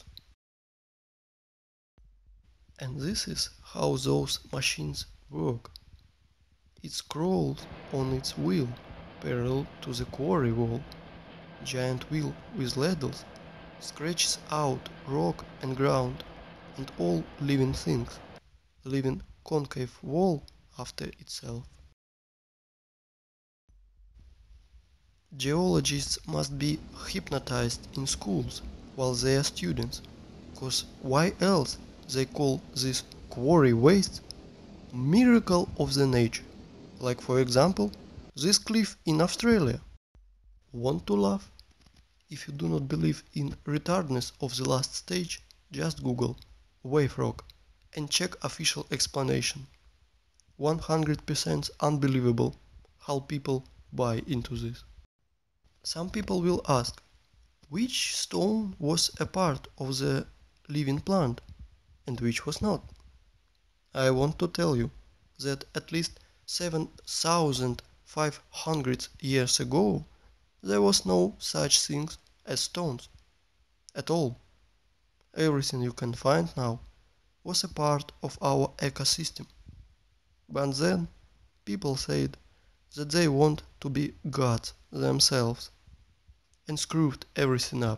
And this is how those machines work. It crawls on its wheel parallel to the quarry wall. Giant wheel with ladles scratches out rock and ground and all living things, leaving concave wall after itself. Geologists must be hypnotized in schools while they are students, cause why else they call this quarry waste miracle of the nature, like for example this cliff in Australia. Want to laugh? If you do not believe in retardness of the last stage, just Google wave rock and check official explanation. 100% unbelievable how people buy into this. Some people will ask, which stone was a part of the living plant and which was not? I want to tell you that at least 7,500 years ago there was no such things as stones at all. Everything you can find now was a part of our ecosystem. But then people said that they want to be gods themselves and screwed everything up.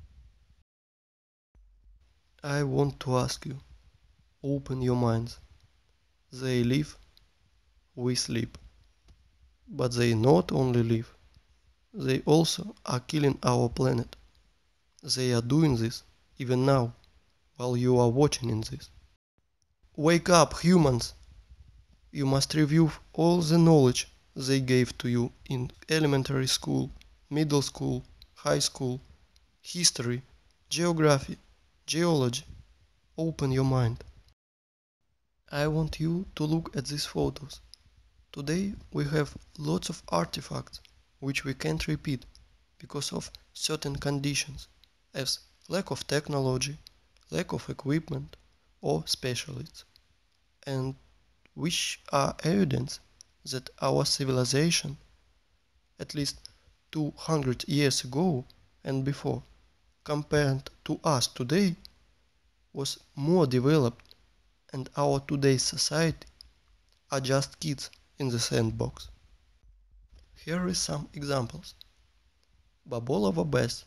I want to ask you, open your minds. They live, we sleep. But they not only live, they also are killing our planet. They are doing this even now, while you are watching this. Wake up, humans! You must review all the knowledge they gave to you in elementary school, middle school, high school, history, geography, geology. Open your mind. I want you to look at these photos. Today we have lots of artifacts which we can't repeat because of certain conditions, as lack of technology, lack of equipment or specialists, and which are evidence that our civilization, at least 200 years ago and before, compared to us today, was more developed and our today's society are just kids in the sandbox. Here is some examples. Боболова Bass.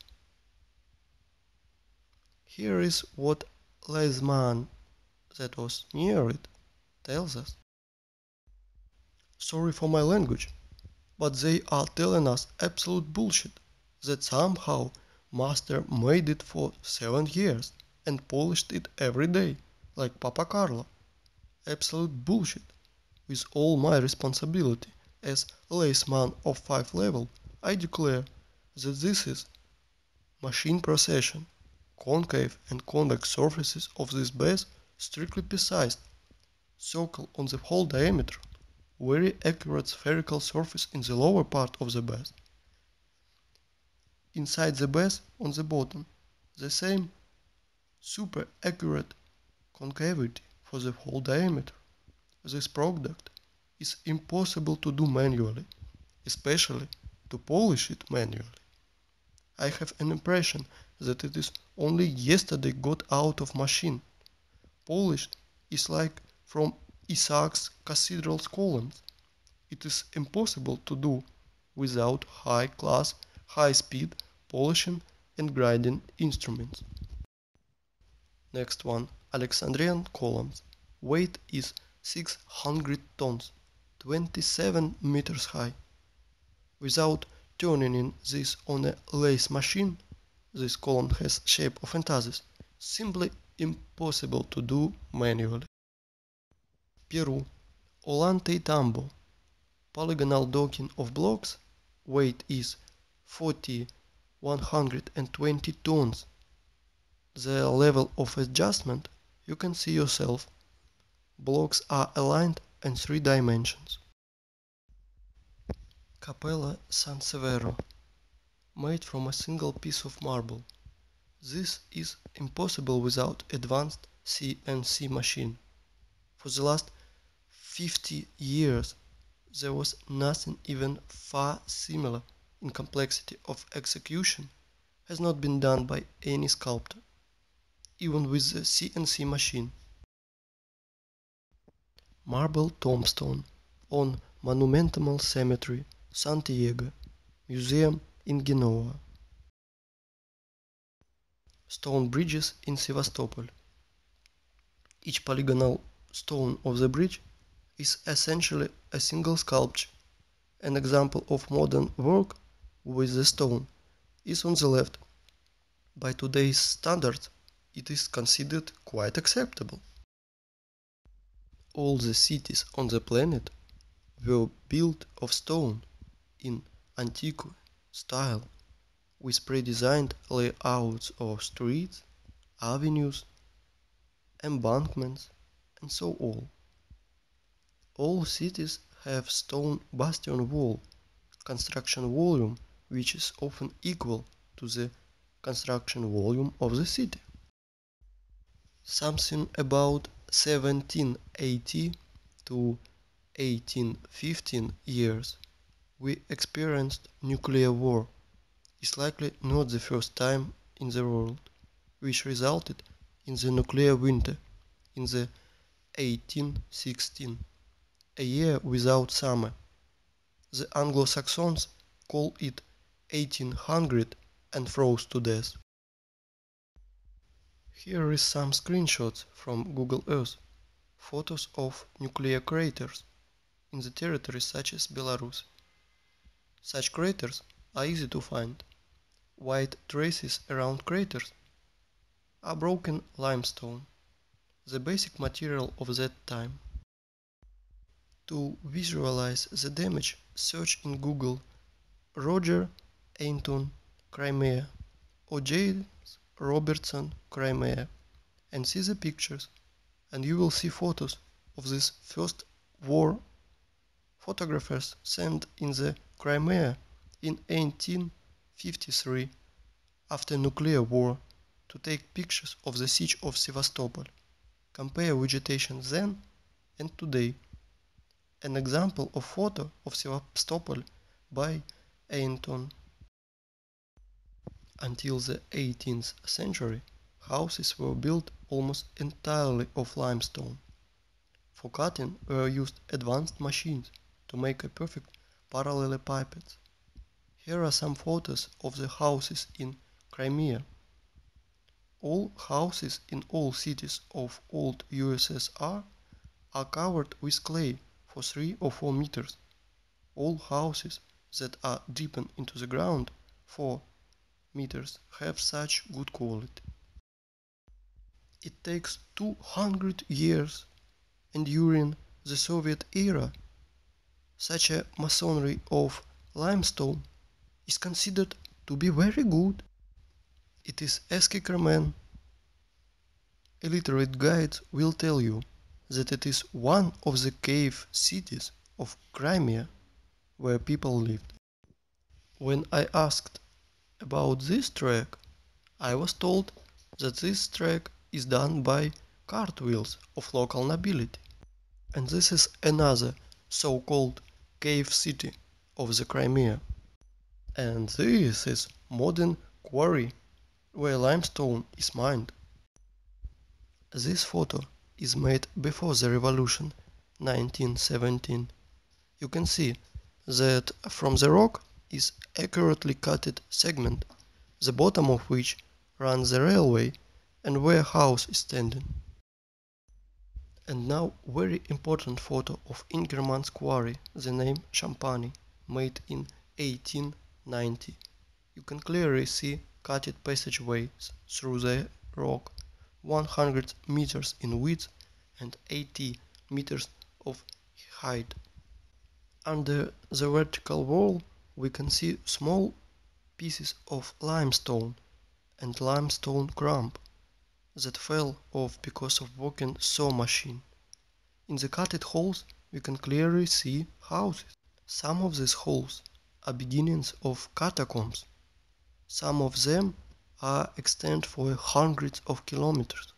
Here is what Leisman, that was near it, tells us. Sorry for my language, but they are telling us absolute bullshit that somehow master made it for 7 years and polished it every day, like Papa Carlo. Absolute bullshit. With all my responsibility as laceman of 5 level, I declare that this is machine procession. Concave and convex surfaces of this base strictly precise, circle on the whole diameter, very accurate spherical surface in the lower part of the base. Inside the base on the bottom, the same super accurate concavity for the whole diameter. This product is impossible to do manually, especially to polish it manually. I have an impression that it is only yesterday got out of machine. Polished is like from Isaac's cathedral's columns. It is impossible to do without high-class, high-speed polishing and grinding instruments. Next one, Alexandrian columns. Weight is 600 tons, 27 meters high. Without turning in this on a lathe machine, this column has shape of entasis, simply impossible to do manually. Peru, Ollantaytambo. Polygonal docking of blocks, weight is 120 tons. The level of adjustment you can see yourself. Blocks are aligned in 3 dimensions. Capella San Severo, made from a single piece of marble. This is impossible without advanced CNC machine. For the last 50 years, there was nothing even far similar in complexity of execution has not been done by any sculptor, even with the CNC machine. Marble tombstone on Monumental Cemetery, Santiago, Museum in Genoa. Stone bridges in Sevastopol. Each polygonal stone of the bridge is essentially a single sculpture. An example of modern work with the stone is on the left. By today's standards, it is considered quite acceptable. All the cities on the planet were built of stone in antique style, with pre-designed layouts of streets, avenues, embankments, and so on. All cities have stone bastion wall, construction volume which is often equal to the construction volume of the city. Something about 1780 to 1815 years we experienced nuclear war. Is likely not the first time in the world, which resulted in the nuclear winter in the 1816, a year without summer. The Anglo-Saxons call it 1800 and froze to death. Here is some screenshots from Google Earth, photos of nuclear craters in the territories such as Belarus. Such craters are easy to find. White traces around craters are broken limestone, the basic material of that time. To visualize the damage, search in Google Roger Ayrton Crimea or James Robertson Crimea and see the pictures, and you will see photos of this first war photographers sent in the Crimea in 1853 after nuclear war to take pictures of the siege of Sevastopol. Compare vegetation then and today. An example of photo of Sevastopol by Ayrton. Until the 18th century, houses were built almost entirely of limestone. For cutting were used advanced machines to make a perfect parallelepipeds. Here are some photos of the houses in Crimea. All houses in all cities of old USSR are covered with clay for 3 or 4 meters. All houses that are deepened into the ground 4 meters have such good quality. It takes 200 years, and during the Soviet era, such a masonry of limestone is considered to be very good. It is Eskickerman. Illiterate guides will tell you that it is one of the cave cities of Crimea where people lived. When I asked about this track, I was told that this track is done by cartwheels of local nobility. And this is another so-called cave city of the Crimea. And this is modern quarry where limestone is mined. This photo is made before the revolution 1917. You can see that from the rock is accurately cutted segment, the bottom of which runs the railway and where house is standing. And now very important photo of Ingerman's quarry, the name Champagne, made in 1890. You can clearly see cutted passageways through the rock, 100 meters in width and 80 meters of height. Under the vertical wall we can see small pieces of limestone and limestone crumb that fell off because of working saw machine. In the cutted holes we can clearly see houses. Some of these holes are beginnings of catacombs. Some of them are extend for hundreds of kilometers.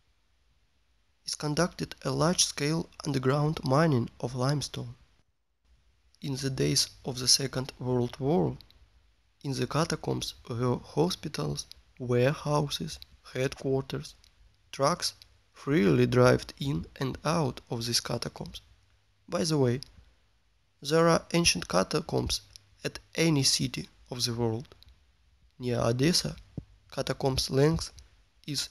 Is conducted a large-scale underground mining of limestone. In the days of the Second World War, in the catacombs were hospitals, warehouses, headquarters. Trucks freely drive in and out of these catacombs. By the way, there are ancient catacombs at any city of the world. Near Odessa, catacombs length is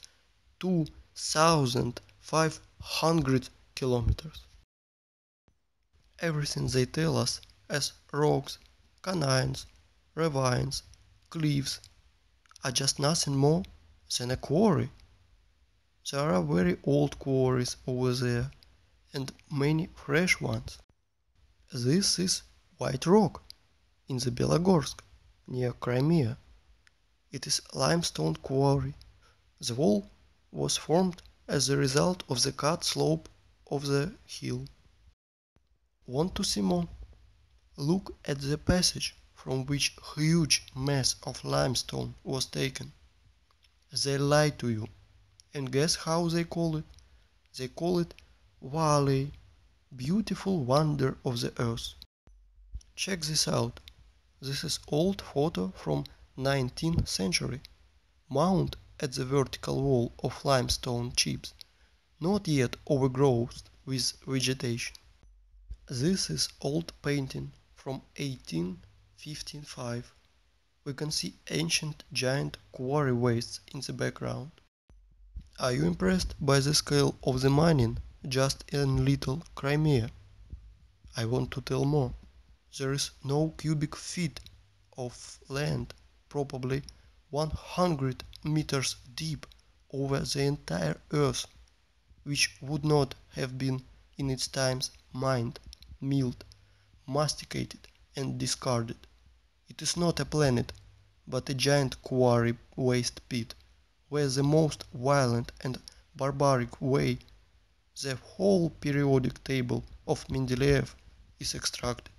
2,500 kilometers. Everything they tell us as rocks, canines, ravines, cliffs are just nothing more than a quarry. There are very old quarries over there and many fresh ones. This is White Rock in the Belogorsk near Crimea. It is limestone quarry. The wall was formed as a result of the cut slope of the hill. Want to see more? Look at the passage from which huge mass of limestone was taken. They lie to you. And guess how they call it? They call it Valley, beautiful wonder of the earth. Check this out. This is old photo from 19th century, mounted at the vertical wall of limestone chips, not yet overgrown with vegetation. This is old painting from 1855. We can see ancient giant quarry wastes in the background. Are you impressed by the scale of the mining just in little Crimea? I want to tell more. There is no cubic feet of land, probably 100 meters deep over the entire earth, which would not have been in its times mined, milled, masticated and discarded. It is not a planet, but a giant quarry waste pit, where the most violent and barbaric way the whole periodic table of Mendeleev is extracted.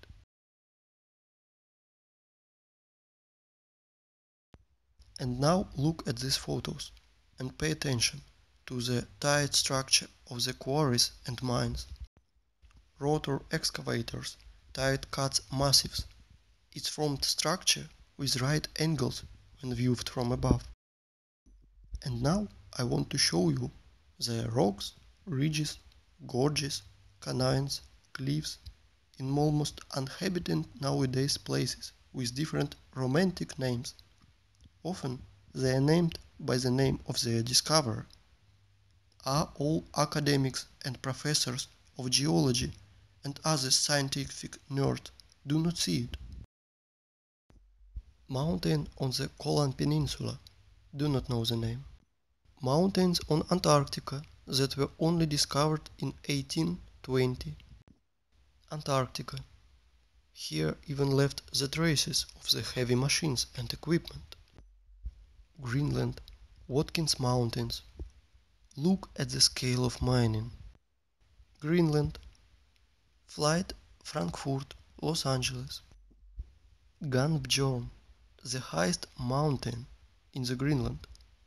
And now look at these photos and pay attention to the tight structure of the quarries and mines. Rotor excavators tight cuts massives. It's formed structure with right angles when viewed from above. And now I want to show you the rocks, ridges, gorges canyons, cliffs, in almost uninhabited nowadays places with different romantic names. Often they are named by the name of their discoverer. Are all academics and professors of geology and other scientific nerds do not see it? Mountain on the Kolan Peninsula, do not know the name. Mountains on Antarctica that were only discovered in 1820. Antarctica. Here even left the traces of the heavy machines and equipment. Greenland, Watkins Mountains. Look at the scale of mining. Greenland. Flight Frankfurt, Los Angeles. Gunbjorn, the highest mountain in the Greenland.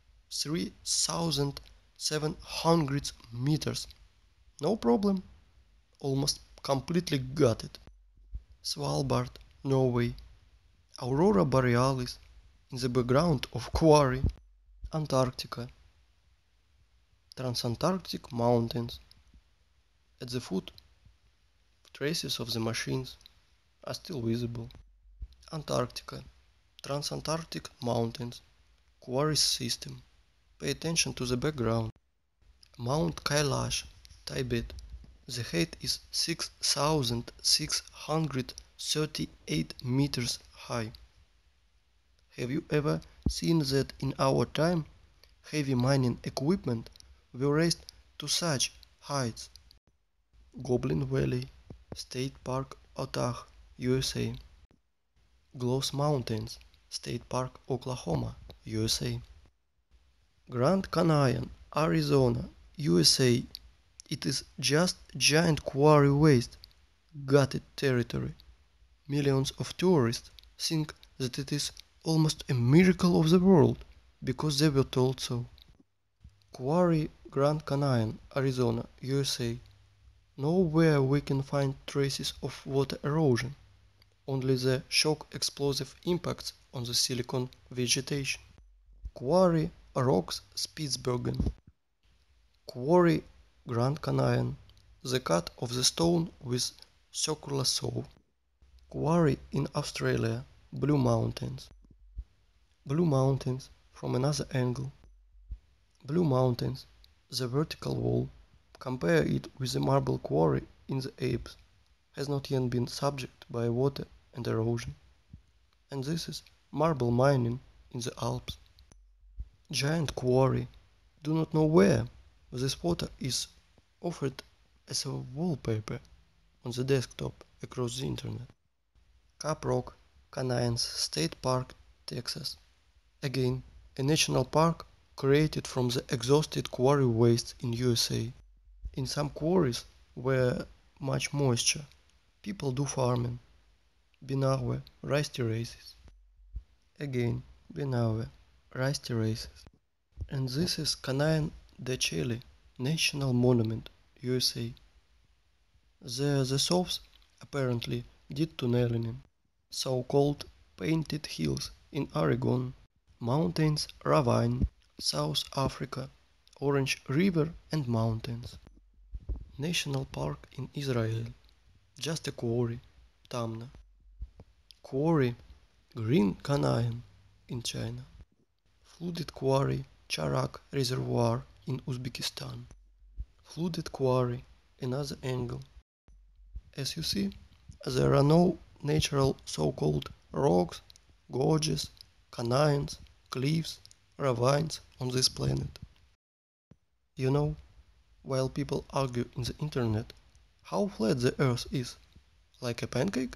3,700 meters. No problem. Almost completely got it. Svalbard, Norway. Aurora Borealis in the background of quarry. Antarctica. Transantarctic mountains. At the foot, traces of the machines are still visible. Antarctica. Transantarctic mountains. Quarry system. Pay attention to the background. Mount Kailash, Tibet. The height is 6,638 meters high. Have you ever seen that in our time heavy mining equipment were raised to such heights? Goblin Valley, State Park, Utah, USA. Gloss Mountains, State Park, Oklahoma, USA. Grand Canyon, Arizona, USA. It is just giant quarry waste, gutted territory. Millions of tourists think that it is almost a miracle of the world because they were told so. Quarry Grand Canyon, Arizona, USA. Nowhere we can find traces of water erosion, only the shock explosive impacts on the silicon vegetation. Quarry Rocks Spitsbergen. Quarry Grand Canyon, the cut of the stone with circular saw. Quarry in Australia, Blue Mountains. Blue Mountains from another angle. Blue Mountains, the vertical wall, compare it with the marble quarry in the Alps, has not yet been subject by water and erosion. And this is marble mining in the Alps. Giant quarry, do not know where. This photo is offered as a wallpaper on the desktop across the internet. Cap Rock, Canyons State Park, Texas. Again, a national park created from the exhausted quarry waste in USA. In some quarries where much moisture, people do farming. Binawe, rice terraces. Again, Binawe, rice terraces. And this is Canyon de Chelly, National Monument, USA. There the Soviets apparently did tunneling, so-called Painted Hills in Oregon, Mountains Ravine, South Africa, Orange River and Mountains. National Park in Israel, just a quarry, Tamna. Quarry, Green Canyon in China. Flooded quarry, Charak Reservoir in Uzbekistan. Flooded quarry, another angle. As you see, there are no natural so-called rocks, gorges, canyons, cliffs, ravines on this planet. You know, while people argue in the internet how flat the earth is, like a pancake?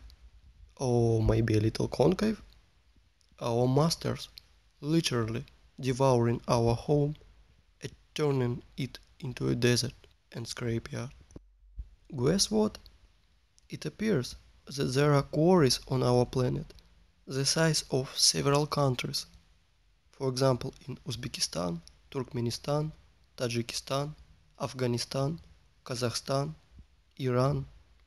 Or maybe a little concave? Our masters literally devouring our home and turning it into a desert and scrapyard. Guess what? It appears that there are quarries on our planet the size of several countries. For example, in Uzbekistan, Turkmenistan, Tajikistan, Afghanistan, Kazakhstan, Iran.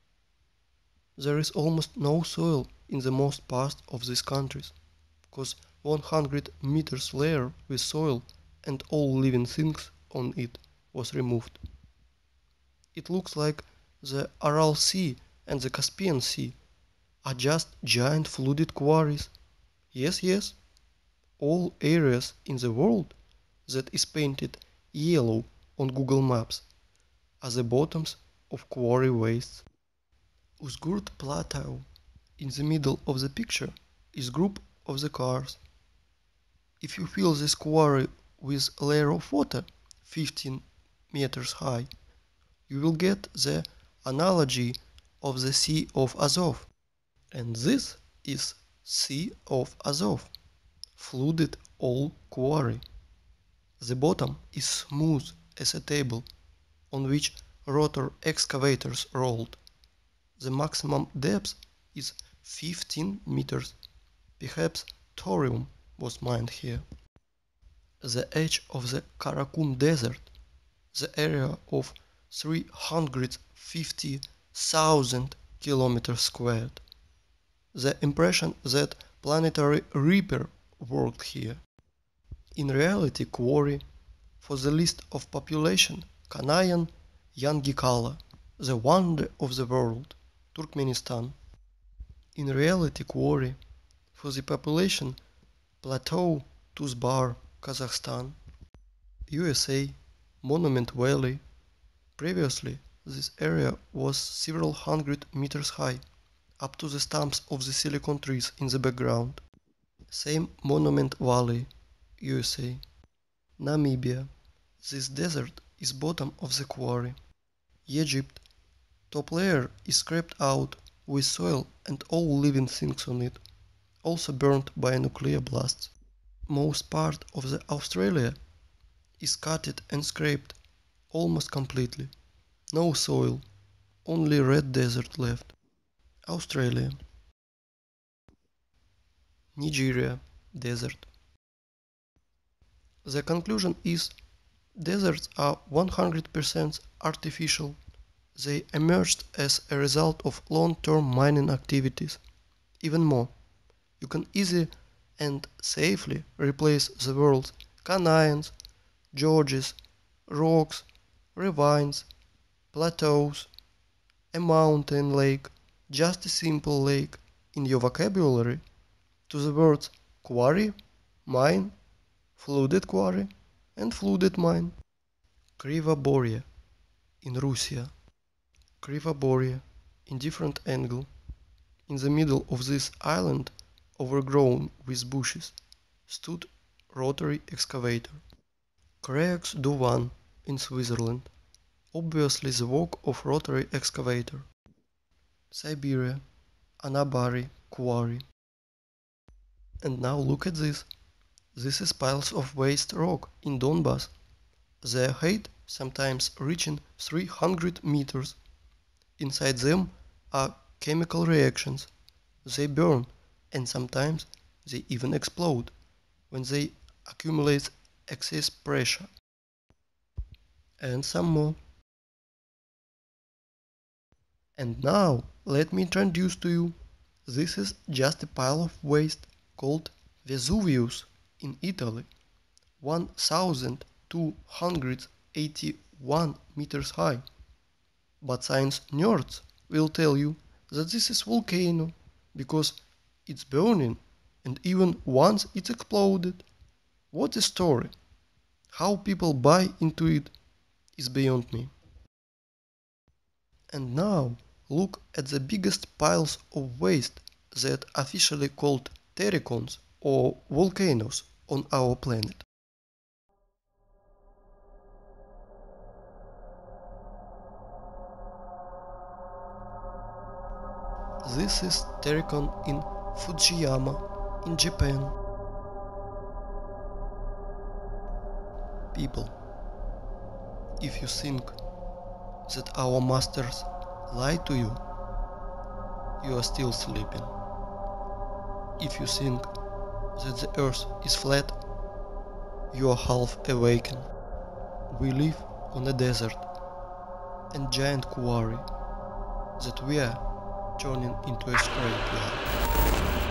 There is almost no soil in the most part of these countries, because 100 meters layer with soil and all living things on it was removed. It looks like the Aral Sea and the Caspian Sea are just giant flooded quarries. Yes, all areas in the world that is painted yellow on Google Maps are the bottoms of quarry wastes. Uzgurt Plateau in the middle of the picture is group of the cars. If you fill this quarry with a layer of water 15 meters high, you will get the analogy of the Sea of Azov. And this is Sea of Azov, flooded old quarry. The bottom is smooth as a table on which rotor excavators rolled. The maximum depth is 15 meters. Perhaps thorium was mined here. The edge of the Karakum Desert, the area of 350,000 kilometers squared. The impression that planetary reaper worked here. In reality, quarry, for the list of population, Kanayan Yangikala, the wonder of the world, Turkmenistan. In reality, quarry, for the population, Plateau Tuzbar, Kazakhstan. USA, Monument Valley. Previously, this area was several hundred meters high, up to the stumps of the silicon trees in the background. Same Monument Valley, USA. Namibia. This desert is bottom of the quarry. Egypt. Top layer is scraped out with soil and all living things on it, also burnt by nuclear blasts. Most part of the Australia is cutted and scraped almost completely. No soil, only red desert left. Australia. Nigeria, desert. The conclusion is deserts are 100% artificial. They emerged as a result of long-term mining activities. Even more, you can easily and safely replace the world's canyons, gorges, rocks, ravines, plateaus, a mountain lake, just a simple lake in your vocabulary to the words quarry, mine, flooded quarry and flooded mine. Krivoborye in Russia. Krivoborye in different angle. In the middle of this island, overgrown with bushes, stood rotary excavator. Creux do One in Switzerland. Obviously the work of rotary excavator. Siberia, Anabari quarry. And now look at this. This is piles of waste rock in Donbass. Their height sometimes reaching 300 meters. Inside them are chemical reactions. They burn and sometimes they even explode when they accumulate excess pressure. And some more. And now let me introduce to you. This is just a pile of waste called Vesuvius in Italy. 1281 meters high. But science nerds will tell you that this is volcano because it's burning and even once it's exploded. What a story! How people buy into it is beyond me. And now look at the biggest piles of waste that officially called terracons or volcanoes on our planet. This is terracon in Fujiyama in Japan. People, if you think that our masters lie to you, you are still sleeping. If you think that the earth is flat, you are half awakened. We live on a desert and giant quarry that we are turning into a scrapyard.